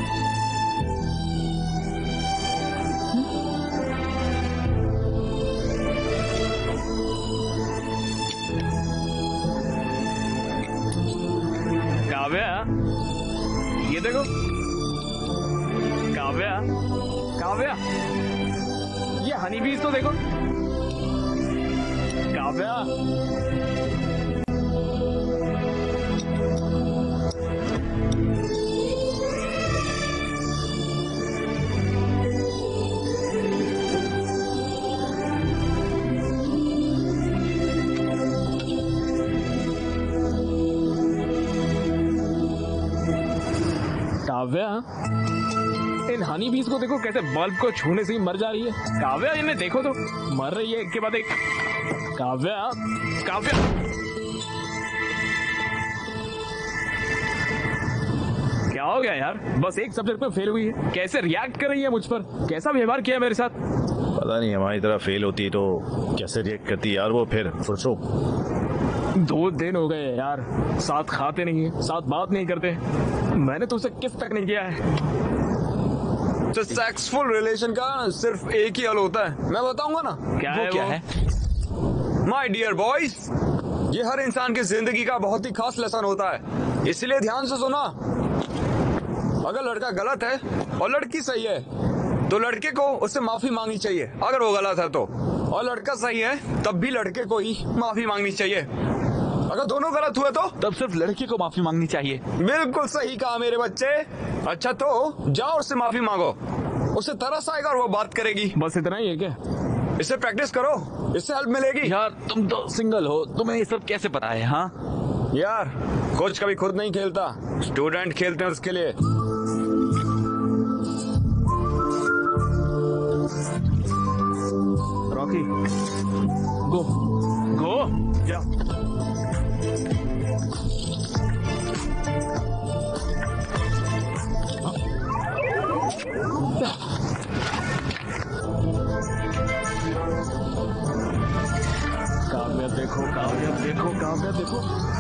काव्या, ये देखो। काव्या, काव्या, ये हनी बीज तो देखो। काव्या, काव्या, इन हनी बीज को देखो कैसे बल्ब को छूने से ही मर जा रही है। काव्या, इन्हें देखो तो, मर रही है एक के बाद एक। काव्या, काव्या, क्या हो गया यार? बस एक सब्जेक्ट में फेल हुई है, कैसे रिएक्ट कर रही है मुझ पर? कैसा व्यवहार किया मेरे साथ? पता नहीं, हमारी तरह फेल होती तो कैसे रिएक्ट करती यार वो। फिर सोचो, 2 दिन हो गए यार, साथ खाते नहीं है, साथ बात नहीं करते। मैंने तुझसे किस तक नहीं किया है। तो सेक्सफुल रिलेशन का सिर्फ एक ही हल होता है, मैं बताऊंगा ना। क्या है? माय डियर बॉयज, ये हर इंसान की जिंदगी का बहुत ही खास लेसन होता है, इसलिए ध्यान से सुना। अगर लड़का गलत है और लड़की सही है तो लड़के को उससे माफी मांगनी चाहिए अगर वो गलत है तो, और लड़का सही है तब भी लड़के को ही माफी मांगनी चाहिए। अगर दोनों गलत हुए तो तब सिर्फ लड़के को माफी मांगनी चाहिए। बिल्कुल सही कहा मेरे बच्चे। अच्छा तो जाओ उससे माफी मांगो, उसे तरस आएगा और वो बात करेगी। बस इतना ही है क्या? इससे प्रैक्टिस करो, इससे हेल्प मिलेगी। यार तुम तो सिंगल हो, तुम्हें ये सब कैसे पता है? हाँ यार कोच कभी खुद नहीं खेलता, स्टूडेंट खेलते हैं उसके लिए। रॉकी गो गो जा। काव्या देखो, काव्या देखो, काव्या देखो।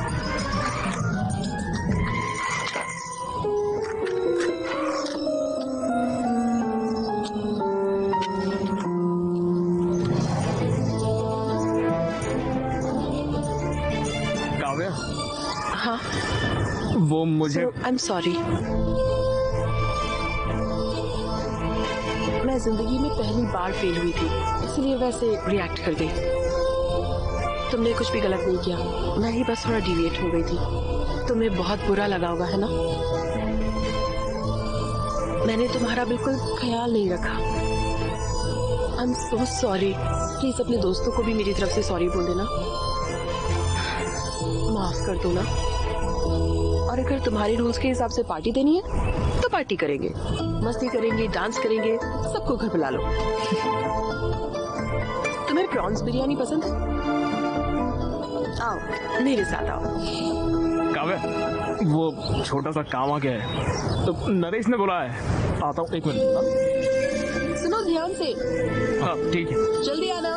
काव्या, हाँ वो मुझे आई एम सॉरी। मैं जिंदगी में पहली बार फेल हुई थी, इसलिए वैसे रिएक्ट कर दी। तुमने कुछ भी गलत नहीं किया, मैं ही बस थोड़ा डिविएट हो गई थी। तुम्हें बहुत बुरा लगा होगा, है ना? मैंने तुम्हारा बिल्कुल ख्याल नहीं रखा। I am so sorry. Please अपने दोस्तों को भी मेरी तरफ से सॉरी बोल देना, माफ कर दो ना। और अगर तुम्हारे रूल्स के हिसाब से पार्टी देनी है तो पार्टी करेंगे, मस्ती करेंगे, डांस करेंगे, सबको घर बुला लो। तुम्हें प्रॉन्स बिरयानी पसंद है? आओ मेरे साथ आओ। काव्या, वो छोटा सा काम आ गया है, तो नरेश ने बोला है। आता हूँ, एक मिनट। सुनो ध्यान से। हाँ ठीक है, जल्दी आना।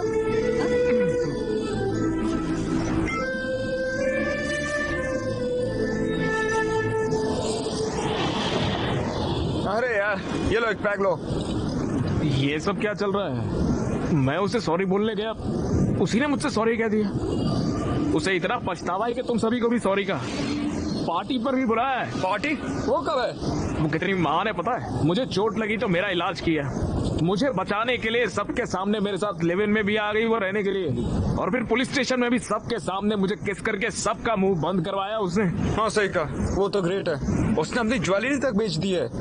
अरे यार ये लो, एक पैक लो। ये सब क्या चल रहा है? मैं उसे सॉरी बोलने गया, उसी ने मुझसे सॉरी कह दिया। उसे इतना पछतावा है कि तुम सभी को भी सॉरी का। पार्टी पर भी बुलाया है। पार्टी? वो कब है? वो कितनी महान है पता है? मुझे चोट लगी तो मेरा इलाज किया, मुझे बचाने के लिए सबके सामने मेरे साथ लिव इन में भी आ गई वो रहने के लिए, और फिर पुलिस स्टेशन में भी सबके सामने मुझे किस करके सबका मुंह बंद करवाया उसने। हाँ सही कहा, वो तो ग्रेट है। उसने अपनी ज्वेलरी तक बेच दी है।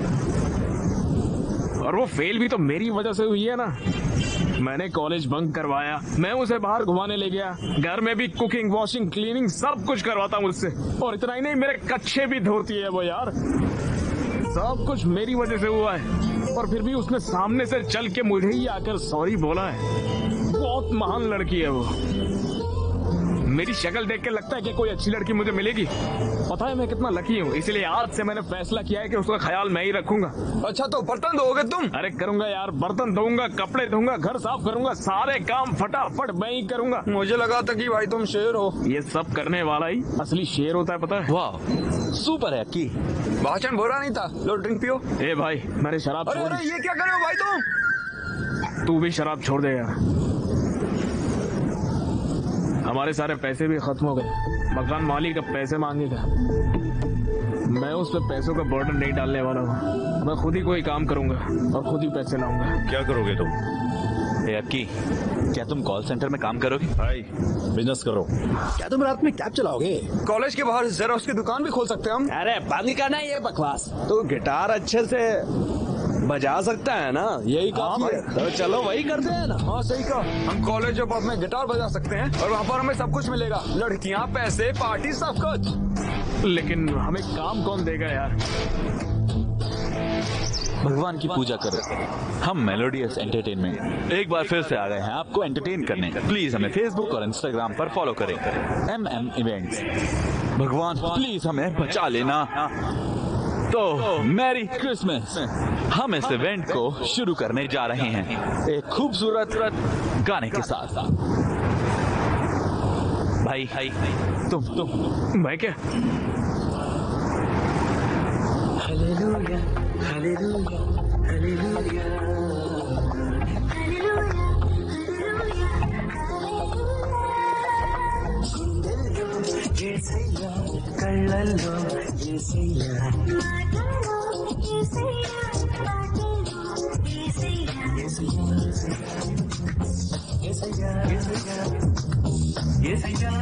और वो फेल भी तो मेरी वजह से हुई है ना। मैंने कॉलेज बंक करवाया, मैं उसे बाहर घुमाने ले गया, घर में भी कुकिंग, वॉशिंग, क्लीनिंग सब कुछ करवाता हूँ उससे। और इतना ही नहीं, मेरे कच्चे भी धोती है वो यार। सब कुछ मेरी वजह से हुआ है, और फिर भी उसने सामने से चल के मुझे ही आकर सॉरी बोला है। बहुत महान लड़की है वो। मेरी शक्ल देख के लगता है कि कोई अच्छी लड़की मुझे मिलेगी। पता है मैं कितना लकी हूँ, इसलिए आज से मैंने फैसला किया है कि उसका ख्याल मैं ही रखूंगा। अच्छा तो बर्तन धोगे तुम? अरे करूंगा यार, बर्तन धोऊंगा, कपड़े धोऊंगा, घर साफ करूंगा, सारे काम फटाफट मैं ही करूंगा। मुझे लगा था कि भाई तुम शेर हो। ये सब करने वाला ही असली शेर होता है, पता है? वाह सुपर है की भाषण बुरा नहीं था। लो ड्रिंक पियो। ए भाई मैंने शराब अरे छोड़ अरे ये क्या कर रहे हो भाई तुम? तू भी शराब छोड़ दे यार। हमारे सारे पैसे भी खत्म हो गए, मकान मालिक अब पैसे मांगेगा। मैं उस पर पैसों का बर्डन नहीं डालने वाला हूँ। मैं खुद ही कोई काम करूंगा और खुद ही पैसे लाऊंगा। क्या करोगे तुम? की क्या तुम कॉल सेंटर में काम करोगे? भाई बिजनेस करो। क्या तुम रात में कैब चलाओगे? कॉलेज के बाहर जेरोक्स की दुकान भी खोल सकते हैं हम। अरे बंद करना ये बकवास। तो गिटार अच्छे से बजा सकता है ना, यही काम है। तो चलो वही करते हैं ना। हाँ सही कहा, हम कॉलेज और पब में गिटार बजा सकते हैं और वहाँ पर हमें सब कुछ मिलेगा, लड़कियाँ, पैसे, पार्टी, सब कुछ। लेकिन हमें काम कौन देगा यार? भगवान की पूजा करो। हम मेलोडियस एंटरटेनमेंट एक बार फिर से आ गए हैं आपको एंटरटेन करने। प्लीज हमें फेसबुक और इंस्टाग्राम पर फॉलो करें, MM इवेंट्स। भगवान प्लीज हमें बचा लेना। तो मैरी क्रिसमस। हम इस इवेंट को शुरू करने जा रहे हैं एक खूबसूरत गाने के साथ। भाई तुम मैं क्या? हालेलुया हालेलुया हालेलुया యేసయ్యా కళ్ళల్లో యేసయ్యా యేసయ్యా యేసయ్యా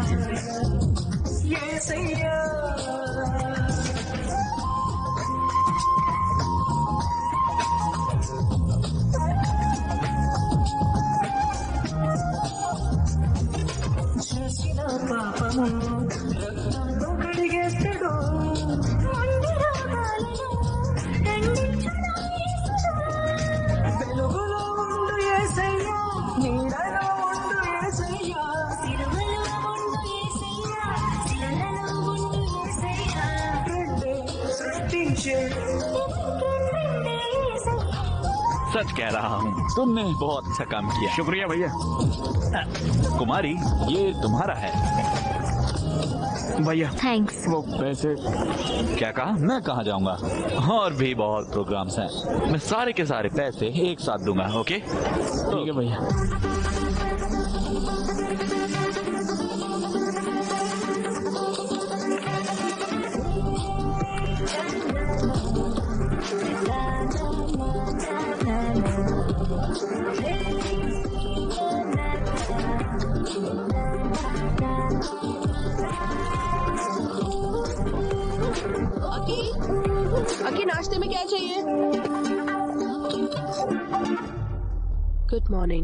యేసయ్యా सच कह रहा हूँ, तुमने बहुत अच्छा काम किया। शुक्रिया भैया। कुमारी, ये तुम्हारा है। भैया थैंक्स। वो पैसे क्या कहा? मैं कहाँ जाऊंगा, और भी बहुत प्रोग्राम्स हैं। मैं सारे के सारे पैसे एक साथ दूंगा। ओके ठीक है भैया। अकी नाश्ते में क्या चाहिए? Good morning.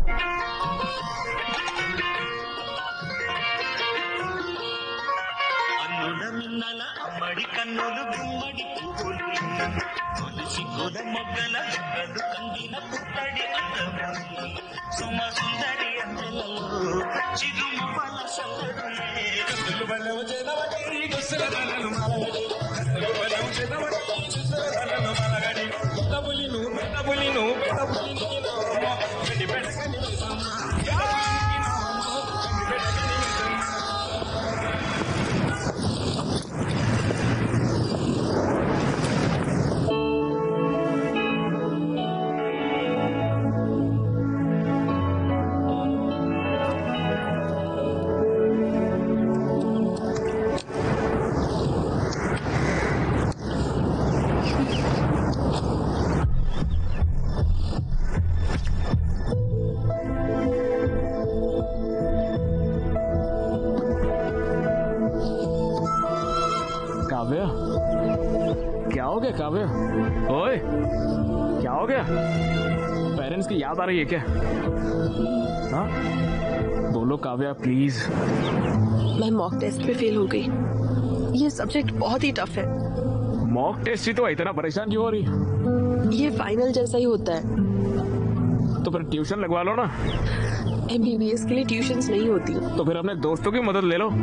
काव्या, क्या हो गया काव्या? ओए, क्या हो गया? पेरेंट्स की याद आ रही है क्या? हाँ, बोलो काव्या प्लीज। मैं मॉक टेस्ट पे फेल हो गई। ये सब्जेक्ट बहुत ही टफ है। मॉक टेस्ट ही तो इतना परेशान क्यों हो रही? ये फाइनल जैसा ही होता है। तो फिर ट्यूशन लगवा लो ना। MBBS के लिए ट्यूशंस नहीं होती। तो फिर अपने दोस्तों की मदद ले लो।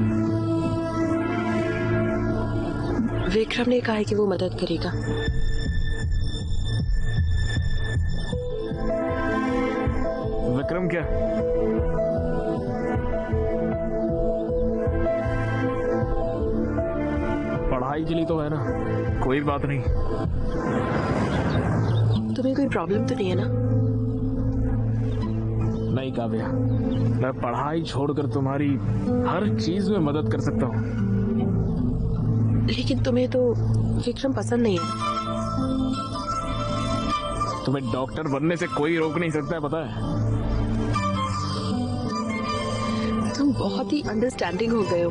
विक्रम ने कहा है कि वो मदद करेगा। विक्रम क्या? पढ़ाई के लिए तो है ना, कोई बात नहीं। तुम्हें कोई प्रॉब्लम तो नहीं है ना? नहीं काव्या, मैं पढ़ाई छोड़कर तुम्हारी हर चीज में मदद कर सकता हूँ। लेकिन तुम्हें तो विक्रम पसंद नहीं है। तुम्हें डॉक्टर बनने से कोई रोक नहीं सकता है, पता है? तुम बहुत ही अंडरस्टैंडिंग हो गए हो।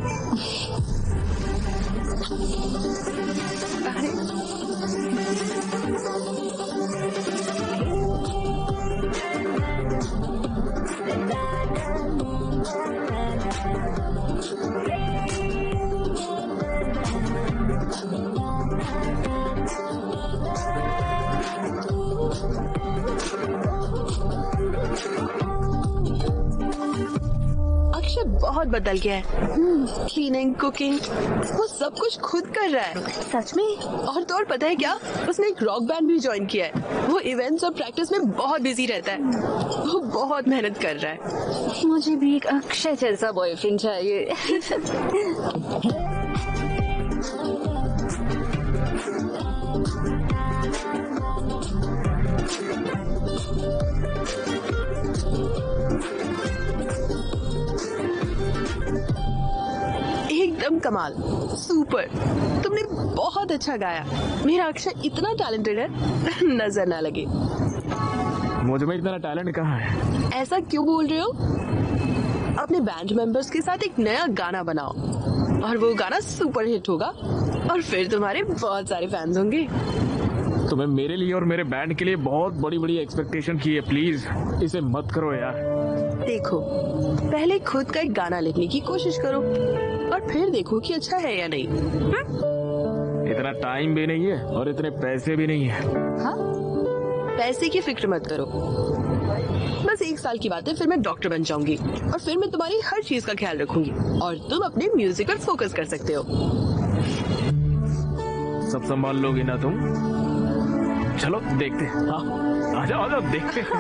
अक्षय बहुत बदल गया है। क्लीनिंग, कुकिंग, वो सब कुछ खुद कर रहा है। सच में? और तो और पता है क्या, उसने एक रॉक बैंड भी ज्वाइन किया है। वो इवेंट्स और प्रैक्टिस में बहुत बिजी रहता है। वो बहुत मेहनत कर रहा है। मुझे भी एक अक्षय जैसा बॉयफ्रेंड चाहिए। एकदम कमाल, सुपर। तुमने बहुत अच्छा गाया। मेरा अक्षय इतना टैलेंटेड है, नजर ना लगे। मुझ में इतना टैलेंट कहाँ है? ऐसा क्यों बोल रहे हो? अपने बैंड मेंबर्स के साथ एक नया गाना बनाओ और वो गाना सुपर हिट होगा और फिर तुम्हारे बहुत सारे फैंस होंगे। तुम्हें मेरे लिए और मेरे बैंड के लिए बहुत बड़ी बड़ी एक्सपेक्टेशन की है। प्लीज इसे मत करो यार। देखो, पहले खुद का एक गाना लिखने की कोशिश करो और फिर देखो कि अच्छा है या नहीं। इतना टाइम भी नहीं है और इतने पैसे भी नहीं है। हाँ? पैसे की फिक्र मत करो। बस 1 साल की बात है, फिर मैं डॉक्टर बन जाऊंगी और फिर मैं तुम्हारी हर चीज का ख्याल रखूंगी और तुम अपने म्यूजिक पर फोकस कर सकते हो। सब संभाल लोगी ना तुम? चलो देखते हैं। हाँ आ जाओ देखते हैं।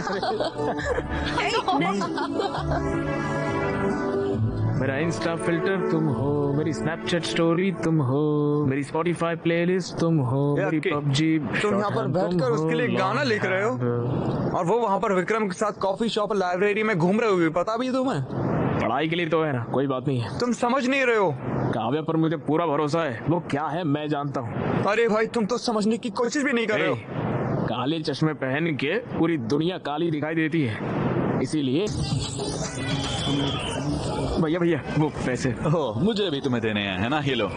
मेरा इंस्टा फिल्टर तुम हो, मेरी स्नैपचैट स्टोरी तुम हो, मेरी स्पॉटिफाई प्लेलिस्ट तुम हो, मेरी पबजी। तुम यहाँ पर बैठकर उसके लिए गाना लिख रहे हो और वो वहाँ पर विक्रम के साथ कॉफी शॉप लाइब्रेरी में घूम रहे होगी, पता भी तुम्हें? पढ़ाई के लिए तो है ना, कोई बात नहीं है। तुम समझ नहीं रहे हो। काव्या पर मुझे पूरा भरोसा है, वो क्या है मैं जानता हूँ। अरे भाई तुम तो समझने की कोशिश भी नहीं कर रहे हो। काले चश्मे पहन के पूरी दुनिया काली दिखाई देती है, इसीलिए। भैया वो पैसे। ओह मुझे भी तुम्हें देने हैं, है ना? ये लो।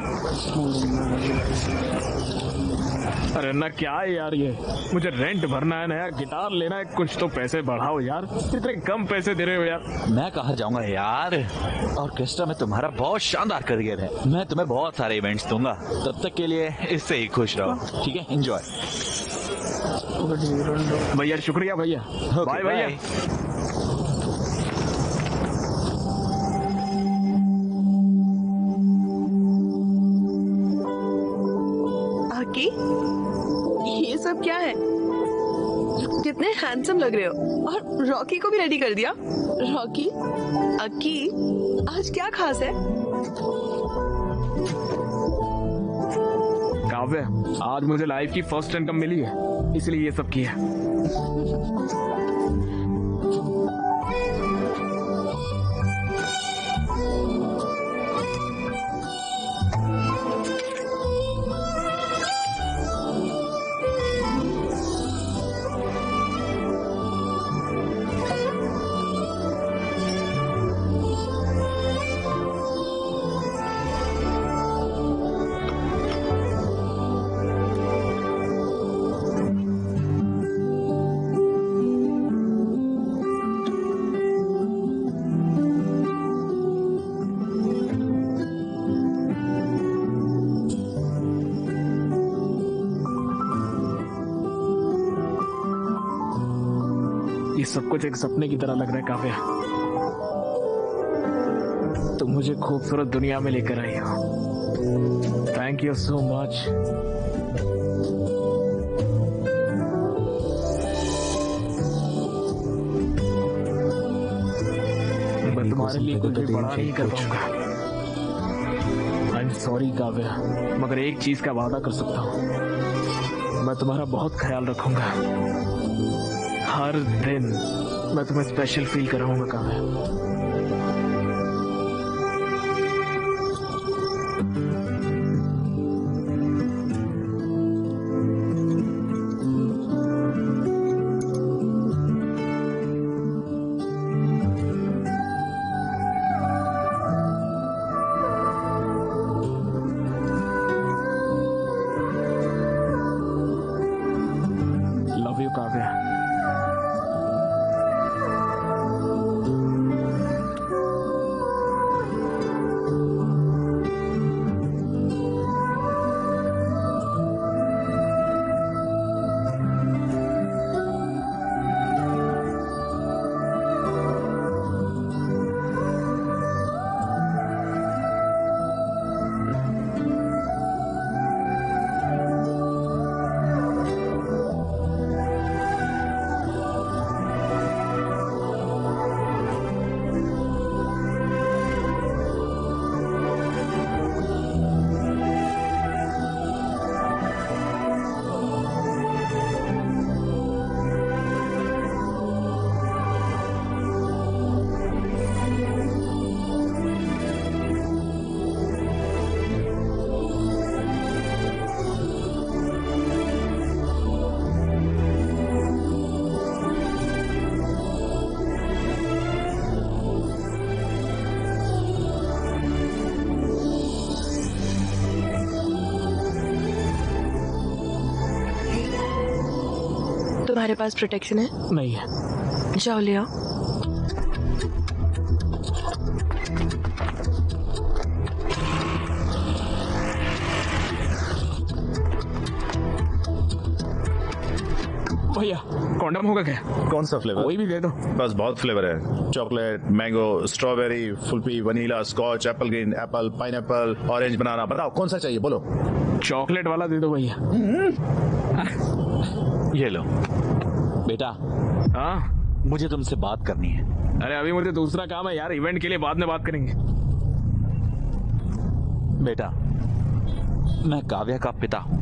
अरे ना क्या है यार, ये मुझे रेंट भरना है ना यार, गिटार लेना है, कुछ तो पैसे बढ़ाओ यार, इतने कम पैसे दे रहे हो यार। मैं कहाँ जाऊंगा यार, ऑर्केस्ट्रा में तुम्हारा बहुत शानदार करियर है, मैं तुम्हें बहुत सारे इवेंट्स दूंगा, तब तक के लिए इससे ही खुश रहो, ठीक है? एंजॉय। भैया शुक्रिया भैया, बाय भैया। आकी, ये सब क्या है? कितने हैंडसम लग रहे हो, और रॉकी को भी रेडी कर दिया। रॉकी, अक्की, आज क्या खास है? काव्य, आज मुझे लाइफ की फर्स्ट इनकम मिली है, इसलिए ये सब किया। ये सब कुछ एक सपने की तरह लग रहा है काव्या, तुम मुझे खूबसूरत दुनिया में लेकर आई हो। Thank you so much. मैं तुम्हारे लिए कुछ भी बड़ा नहीं कर पाऊंगा। आई एम सॉरी काव्या, मगर एक चीज का वादा कर सकता हूँ, मैं तुम्हारा बहुत ख्याल रखूंगा। हर दिन मैं तुम्हें स्पेशल फील कराऊंगा काव्या। Love you Kavya. तुम्हारे पास प्रोटेक्शन है? नहीं है। जाओ ले आओ। भैया कॉन्डम होगा क्या? कौन सा फ्लेवर? कोई भी दे दो। बस बहुत फ्लेवर है, चॉकलेट, मैंगो, स्ट्रॉबेरी, फुल्फी, vanilla, scotch, apple green, apple, pineapple, orange, banana. बताओ कौन सा चाहिए, बोलो। चॉकलेट वाला दे दो भैया। ये लो बेटा। हाँ मुझे तुमसे बात करनी है। अरे अभी मुझे दूसरा काम है यार, इवेंट के लिए बाद में बात करेंगे। बेटा मैं काव्या का पिता हूँ।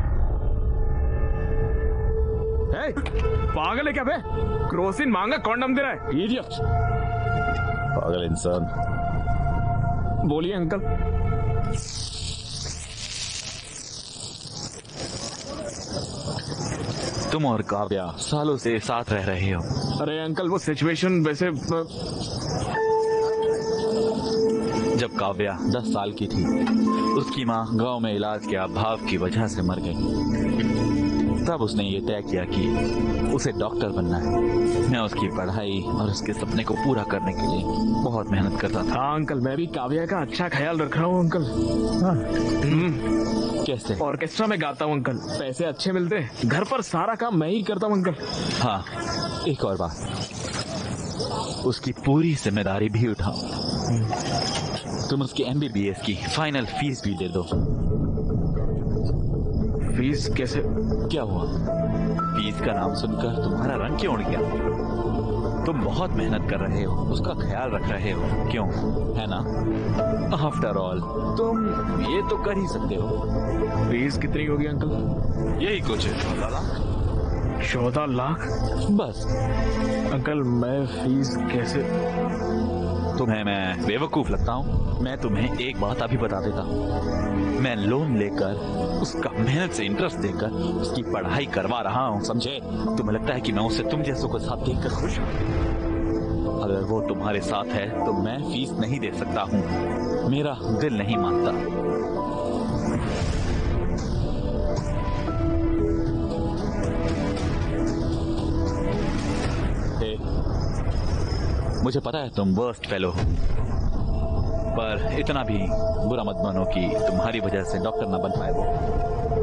पागल है क्या बे? क्रोसिन मांगा कॉन्डम दे रहा है, इडियट। पागल इंसान। बोलिए अंकल। तुम और काव्या सालों से साथ रह रहे हो। अरे अंकल वो सिचुएशन वैसे जब काव्या 10 साल की थी, उसकी माँ गांव में इलाज के अभाव की वजह से मर गई। तब उसने ये तय किया कि उसे डॉक्टर बनना है। मैं उसकी पढ़ाई और उसके सपने को पूरा करने के लिए बहुत मेहनत करता था। हाँ अंकल, मैं भी काव्या का अच्छा ख्याल रख रहा हूँ अंकल। कैसे? ऑर्केस्ट्रा में गाता हूँ अंकल, पैसे अच्छे मिलते हैं। घर पर सारा काम मैं ही करता हूँ अंकल। हाँ एक और बात, उसकी पूरी जिम्मेदारी भी उठाओ। तुम उसकी MBBS की फाइनल फीस भी दे दो। फीस कैसे? क्या हुआ? फीस का नाम सुनकर तुम्हारा रंग क्यों उड़ गया? तुम बहुत मेहनत कर रहे हो, उसका ख्याल रख रहे हो, क्यों? है ना? आफ्टर ऑल तुम ये तो कर ही सकते हो। फीस कितनी होगी अंकल? यही कुछ 14 लाख। 14 लाख? बस। अंकल मैं फीस कैसे? तुम्हें मैं बेवकूफ लगता हूँ? मैं तुम्हें एक बात अभी बता देता हूँ। मैं लोन लेकर, उसका मेहनत से इंटरेस्ट देकर उसकी पढ़ाई करवा रहा हूँ, समझे? तुम्हें लगता है कि मैं उसे तुम जैसों को साथ देखकर खुश हूँ? अगर वो तुम्हारे साथ है तो मैं फीस नहीं दे सकता हूँ, मेरा दिल नहीं मानता। मुझे पता है तुम वर्स्ट फेलो हो, पर इतना भी बुरा मत मानो कि तुम्हारी वजह से डॉक्टर ना बन पाए वो।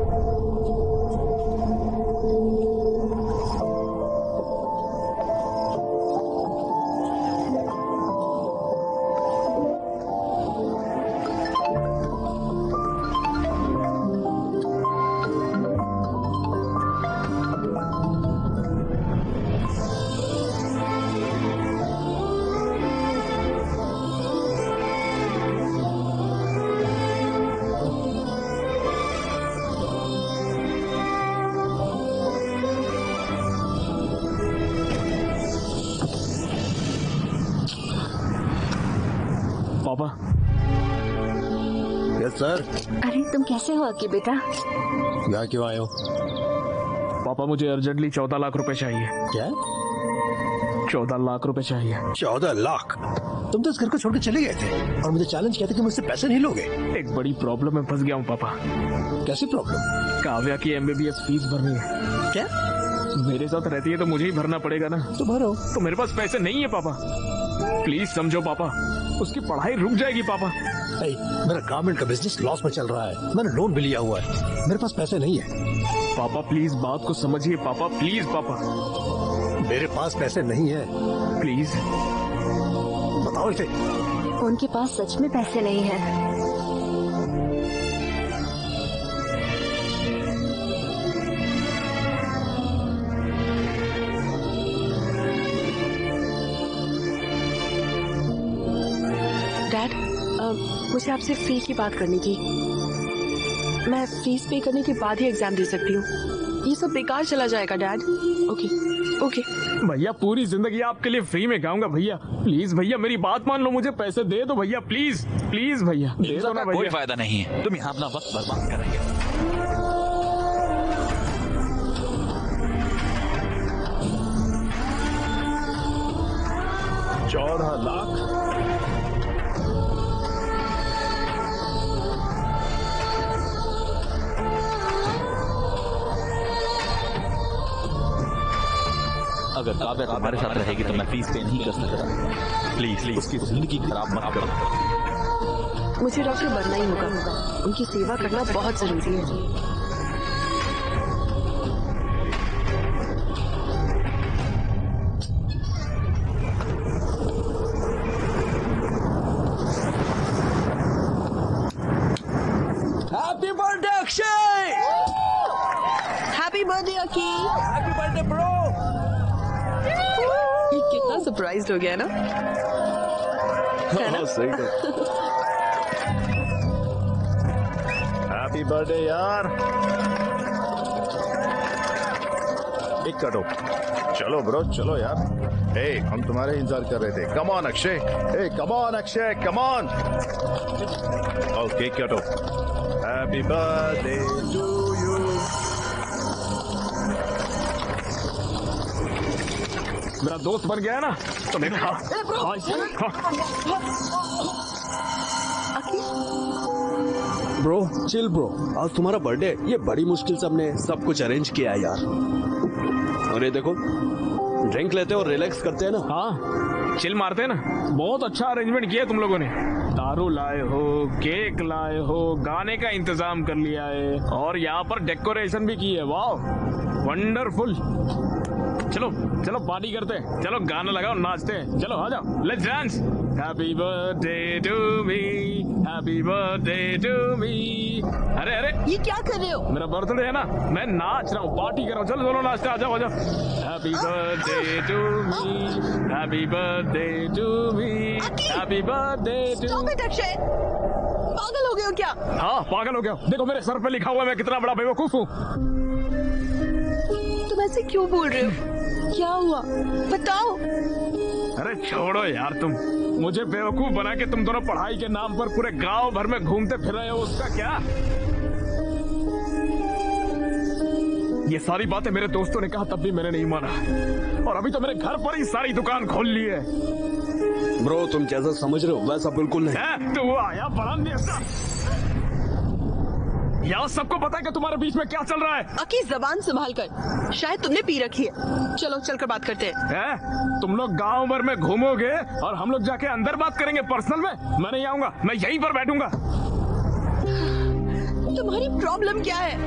पापा। Yes sir. अरे तुम कैसे हो अक्की बेटा? यहाँ क्यों आए हो? पापा मुझे अर्जेंटली 14 लाख रुपए चाहिए। क्या? 14 लाख रुपए चाहिए। 14 लाख? तुम तो इस घर को छोड़ के चले गए थे और मुझे चैलेंज किया था कि मुझसे पैसे नहीं लोगे। एक बड़ी प्रॉब्लम में फंस गया हूँ पापा। कैसी प्रॉब्लम? काव्या की MBBS फीस भरनी है। क्या? मेरे साथ रहती है तो मुझे ही भरना पड़ेगा ना। तो भरो। तो मेरे पास पैसे नहीं है पापा, प्लीज समझो पापा, उसकी पढ़ाई रुक जाएगी पापा। मेरा गारमेंट का बिजनेस लॉस में चल रहा है, मैंने लोन भी लिया हुआ है, मेरे पास पैसे नहीं है। पापा प्लीज बात को समझिए पापा, प्लीज पापा। मेरे पास पैसे नहीं है। प्लीज बताओ इसे। उनके पास सच में पैसे नहीं है। डैड, मुझे आपसे फी की बात करनी थी। मैं फीस पे करने के बाद ही एग्जाम दे सकती हूँ। ये सब बेकार चला जाएगा डैड। Okay okay. भैया पूरी जिंदगी आपके लिए फ्री में गाऊंगा भैया, प्लीज भैया मेरी बात मान लो, मुझे पैसे दे दो भैया, प्लीज प्लीज भैया दे दो ना भैया। कोई फायदा नहीं है, तुम यहाँ अपना वक्त बर्बाद करेंगे। 14 लाख? अगर काव्या तुम्हारे साथ रहेगी तो मैं फीस पे नहीं कर सकता। प्लीज प्लीज उसकी जिंदगी खराब मत करो। मुझे डॉक्टर बनना ही होगा, उनकी सेवा करना बहुत जरूरी है। Happy birthday Akshay. Birthday Aki. Happy birthday bro. ये कितना सरप्राइज्ड हो गया ना? है ना? सही है। हैप्पी बर्थडे यार। एक कटो। चलो ब्रो चलो यार। ए हम तुम्हारे इंतजार कर रहे थे। Come on Akshay. ए come on Akshay come on. Okay कटो। Happy birthday to you. मेरा दोस्त बन गया है ना तो मैं ब्रो चिल ब्रो, आज तुम्हारा बर्थडे, ये बड़ी मुश्किल से हमने सब कुछ अरेंज किया है यार। और ये देखो, ड्रिंक लेते और रिलैक्स करते हैं ना। हाँ चिल मारते हैं ना। बहुत अच्छा अरेंजमेंट किया तुम लोगों ने। दारू लाए हो, केक लाए हो, गाने का इंतजाम कर लिया है और यहाँ पर डेकोरेशन भी की है। वाह वंडरफुल। चलो चलो पार्टी करते हैं। चलो गाना लगाओ नाचते हैं। चलो आ जाओ let's dance. Happy birthday to me, happy birthday to me. अरे अरे ये क्या कर रहे हो? मेरा बर्थडे है ना, मैं नाच रहा हूँ, पार्टी कर रहा हूँ। चलो चलो नाचते, आ जाओ आ जाओ। Happy birthday to me, happy birthday to me, happy birthday to. Stop it, Akshay. पागल हो गए हो क्या? हाँ पागल हो गया। देखो मेरे सर पे लिखा हुआ है मैं कितना बड़ा बेवकूफ हूँ। तुम ऐसे क्यों बोल रहे हो? क्या हुआ बताओ। अरे छोड़ो यार, तुम मुझे बेवकूफ बना के तुम दोनों पढ़ाई के नाम पर पूरे गांव भर में घूमते फिर रहे हो, उसका क्या? ये सारी बातें मेरे दोस्तों ने कहा तब भी मैंने नहीं माना और अभी तो मेरे घर पर ही सारी दुकान खोल ली है। ब्रो तुम जैसा समझ रहे हो वैसा बिल्कुल नहीं। तो आया बड़ा नेता। यहाँ सबको पता है कि तुम्हारे बीच में क्या चल रहा है। अकी जबान संभाल कर, शायद तुमने पी रखी है। चलो चलकर बात करते हैं। तुम लोग गांव भर में घूमोगे और हम लोग जाके अंदर बात करेंगे पर्सनल में। मैं नहीं आऊंगा, मैं यहीं पर बैठूंगा। तुम्हारी प्रॉब्लम क्या है?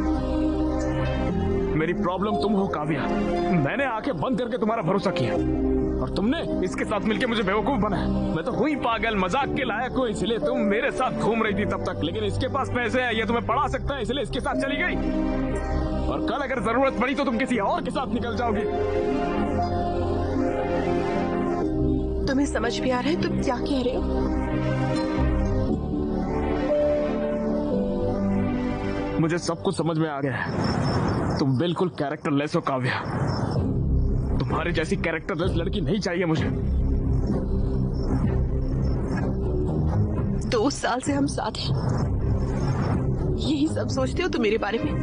मेरी प्रॉब्लम तुम हो काव्या। मैंने आंखें बंद करके तुम्हारा भरोसा किया और तुमने इसके साथ मिलके मुझे बेवकूफ बनाया। मैं तो हुई पागल, मजाक के लायक हूँ, इसलिए तुम मेरे साथ घूम रही थी तब तक। लेकिन इसके पास पैसे हैं, ये तुम्हें पढ़ा सकता है, इसलिए इसके साथ चली गई। और कल अगर जरूरत पड़ी तो तुम किसी और के साथ निकल जाओगी। तुम्हें समझ भी आ रहा है तुम क्या कह रहे हो? मुझे सब कुछ समझ में आ गया है। तुम बिल्कुल कैरेक्टरलेस हो काव्या। तुम्हारे जैसी कैरेक्टरलेस लड़की नहीं चाहिए मुझे। 2 साल से हम साथ हैं, यही सब सोचते हो तुम मेरे बारे में?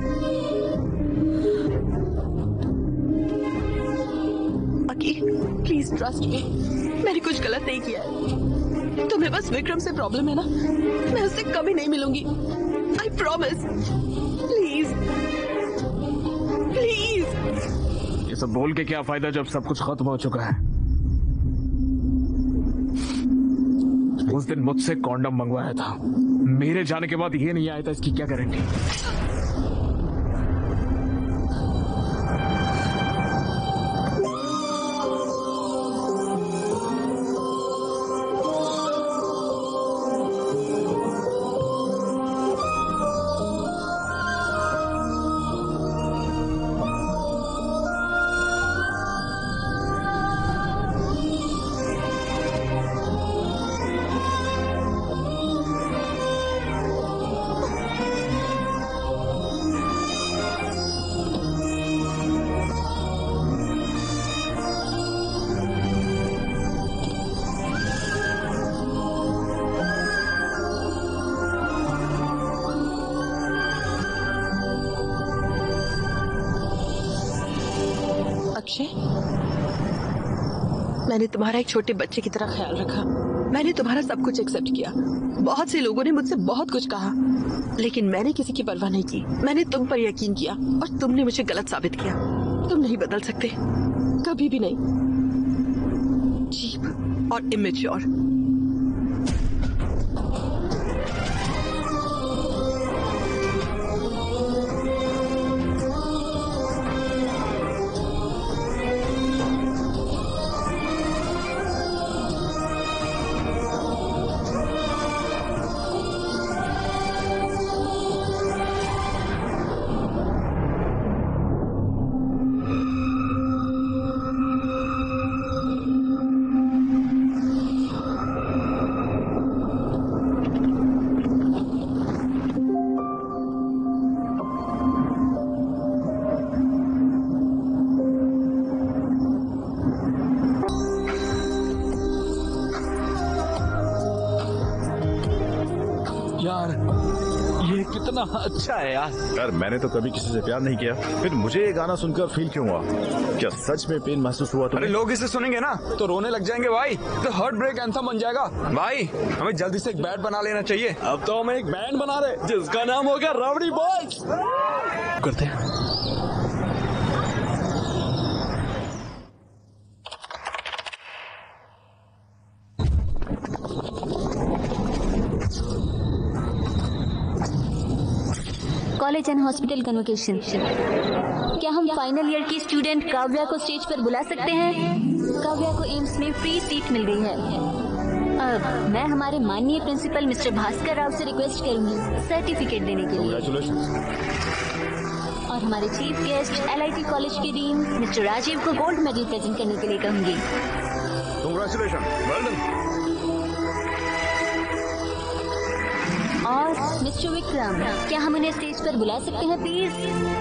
अकी प्लीज ट्रस्ट मी, मैंने कुछ गलत नहीं किया है। तुम्हें बस विक्रम से प्रॉब्लम है ना, मैं उससे कभी नहीं मिलूंगी। I promise. Please please. ये सब बोल के क्या फायदा जब सब कुछ खत्म हो चुका है। उस दिन मुझसे कॉन्डम मंगवाया था, मेरे जाने के बाद ये नहीं आया था, इसकी क्या गारंटी? अक्षय, मैंने तुम्हारा एक छोटे बच्चे की तरह ख्याल रखा। मैंने तुम्हारा सब कुछ एक्सेप्ट किया। बहुत से लोगों ने मुझसे बहुत कुछ कहा, लेकिन मैंने किसी की परवाह नहीं की। मैंने तुम पर यकीन किया और तुमने मुझे गलत साबित किया। तुम नहीं बदल सकते, कभी भी नहीं। चीप और इमेच्योर। कितना अच्छा है यार। यार मैंने तो कभी किसी से प्यार नहीं किया, फिर मुझे ये गाना सुनकर फील क्यों हुआ? क्या सच में पेन महसूस हुआ? अरे लोग इसे सुनेंगे ना तो रोने लग जाएंगे भाई, तो हार्ट ब्रेक एंथम बन जाएगा। भाई हमें जल्दी से एक बैंड बना लेना चाहिए। अब तो हम एक बैंड बना रहे जिसका नाम हो गया रावड़ी बॉयज। करते हैं। College and hospital convocation. क्या हम फाइनल ईयर की स्टूडेंट काव्या को स्टेज पर बुला सकते हैं? काव्या को एम्स में फ्री सीट मिल गई है। अब मैं हमारे माननीय प्रिंसिपल मिस्टर भास्कर राव से रिक्वेस्ट करूंगी सर्टिफिकेट देने के लिए, और हमारे चीफ गेस्ट LIT कॉलेज के डीन मिस्टर राजीव को गोल्ड मेडल प्रेजेंट करने के लिए कहूंगी। Congratulation, well done. और मिस्टर विक्रम, क्या हम उन्हें स्टेज पर बुला सकते हैं प्लीज?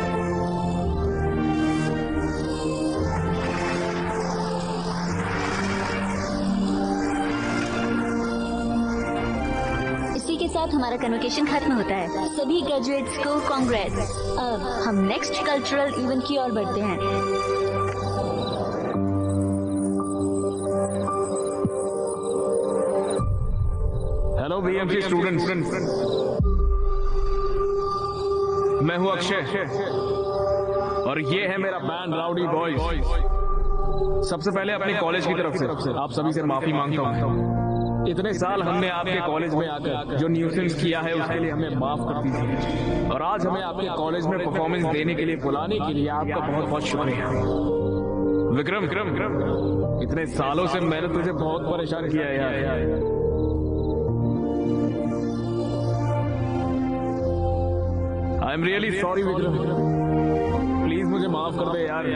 इसी के साथ हमारा कन्वोकेशन खत्म होता है। सभी ग्रेजुएट्स को कांग्रेस। अब हम नेक्स्ट कल्चरल इवेंट की ओर बढ़ते हैं। हेलो BMC स्टूडेंट्स, मैं हूं अक्षय और ये है मेरा बैंड राउडी बॉयज। सबसे पहले अपने कॉलेज की तरफ से आप सभी से माफी मांगता हूं। इतने साल हमने आपके कॉलेज में आकर जो न्यूसेंस किया है उसके लिए हमें माफ कर दीजिए, और आज हमें आपके कॉलेज में परफॉर्मेंस देने के लिए बुलाने के लिए आपका बहुत बहुत शुक्रिया। विक्रम, इतने सालों से मैंने तुझे बहुत परेशान किया है यार। I am really sorry Vikram, please मुझे माफ कर दे यार।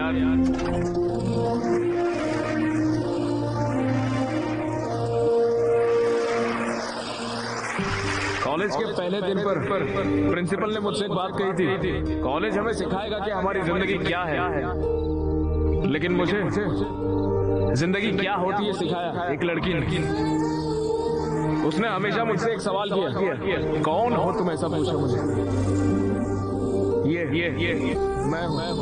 कॉलेज के पहले दिन पर प्रिंसिपल ने मुझसे एक बात कही थी, कॉलेज हमें सिखाएगा कि हमारी जिंदगी क्या है, लेकिन मुझे जिंदगी क्या होती है सिखाया एक लड़की ने। उसने हमेशा मुझसे एक सवाल किया, कौन हो तुम, ऐसा पूछा मुझे। ये मैं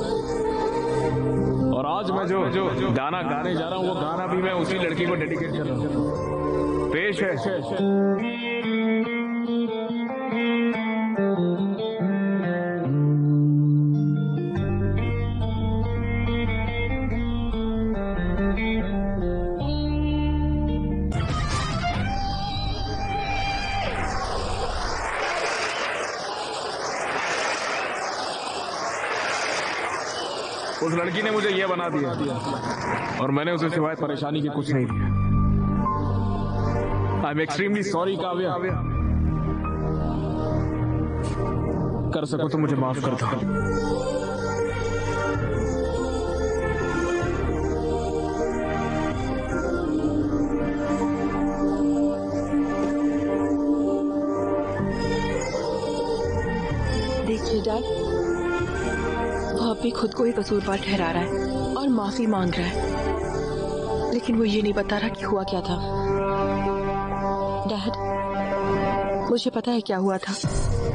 और आज मैं जो गाना गाने जा रहा हूँ वो गाना भी मैं उसी लड़की को डेडिकेट कर रहा हूँ। पेश है उस लड़की ने मुझे ये बना दिया और मैंने उसे सिवाय परेशानी के कुछ नहीं दिया। I am extremely sorry Kavya, कर सको तो मुझे माफ कर दो। देखिए डैड, वो अब भी खुद को ही कसूरवार ठहरा रहा है और माफी मांग रहा है, लेकिन वो ये नहीं बता रहा कि हुआ क्या था। डैड, मुझे पता है क्या हुआ था।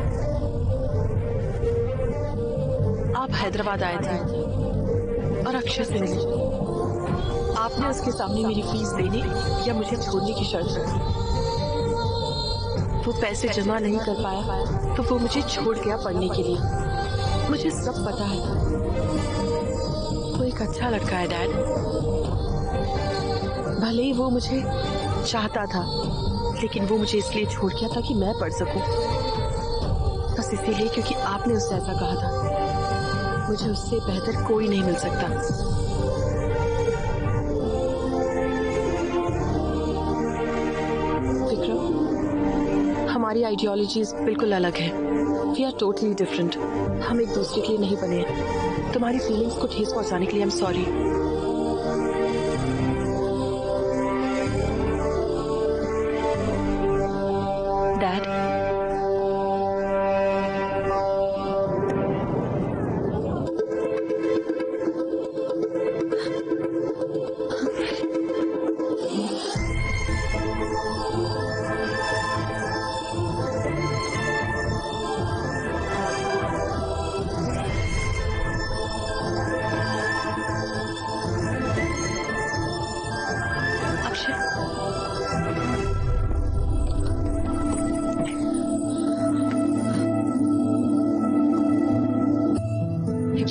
आप हैदराबाद आए थे और अक्षय से मिले। आपने उसके सामने मेरी फीस देने या मुझे छोड़ने की शर्त रखी। वो पैसे जमा नहीं कर पाया तो वो मुझे छोड़ गया पढ़ने के लिए। मुझे सब पता है। वो एक अच्छा लड़का है डैड। भले ही वो मुझे चाहता था, लेकिन वो मुझे इसलिए छोड़ गया ताकि मैं पढ़ सकूं। बस इसीलिए क्योंकि आपने उससे ऐसा कहा था। मुझे उससे बेहतर कोई नहीं मिल सकता। विक्रम, हमारी आइडियोलॉजीज बिल्कुल अलग है। We are totally different. हम एक दूसरे के लिए नहीं बने हैं। तुम्हारी फीलिंग्स को ठेस पहुंचाने के लिए आई एम सॉरी। डैड,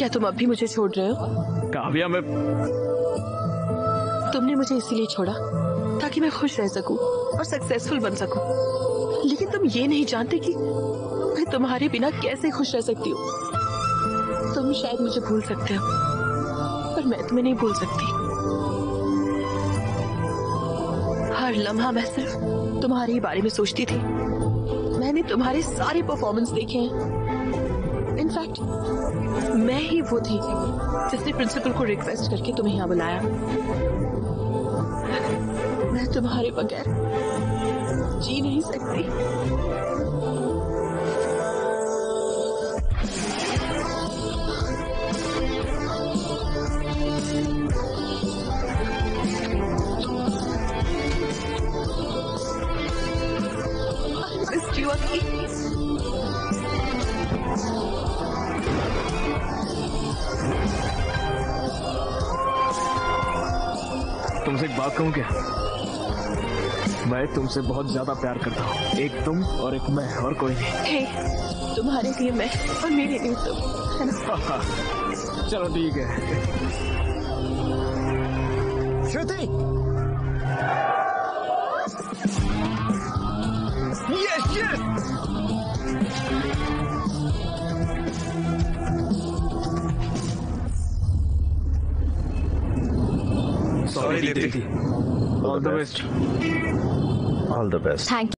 क्या तुम अब भी मुझे छोड़ रहे हो? काव्या, मैं तुमने मुझे इसीलिए छोड़ा ताकि मैं खुश रह सकूं और सक्सेसफुल बन सकूं। लेकिन तुम ये नहीं जानते कि मैं तुम्हारे बिना कैसे खुश रह सकती हूँ। तुम शायद मुझे भूल सकते हो, पर मैं तुम्हें नहीं भूल सकती। हर लम्हा मैं सिर्फ तुम्हारे ही बारे में सोचती थी। मैंने तुम्हारे सारे परफॉर्मेंस देखे हैं। इनफैक्ट मैं ही वो थी जिसने प्रिंसिपल को रिक्वेस्ट करके तुम्हें यहाँ बुलाया। मैं तुम्हारे बगैर जी नहीं सकती। I missed you, Aki. तुमसे एक बात कहूँ क्या? मैं तुमसे बहुत ज्यादा प्यार करता हूँ। एक तुम और एक मैं, और कोई नहीं। हे, तुम्हारे लिए मैं और मेरे लिए तुम, है ना? चलो ठीक है। Shruti, yes yes. Sorry Deepti. All the best. All the best. Thank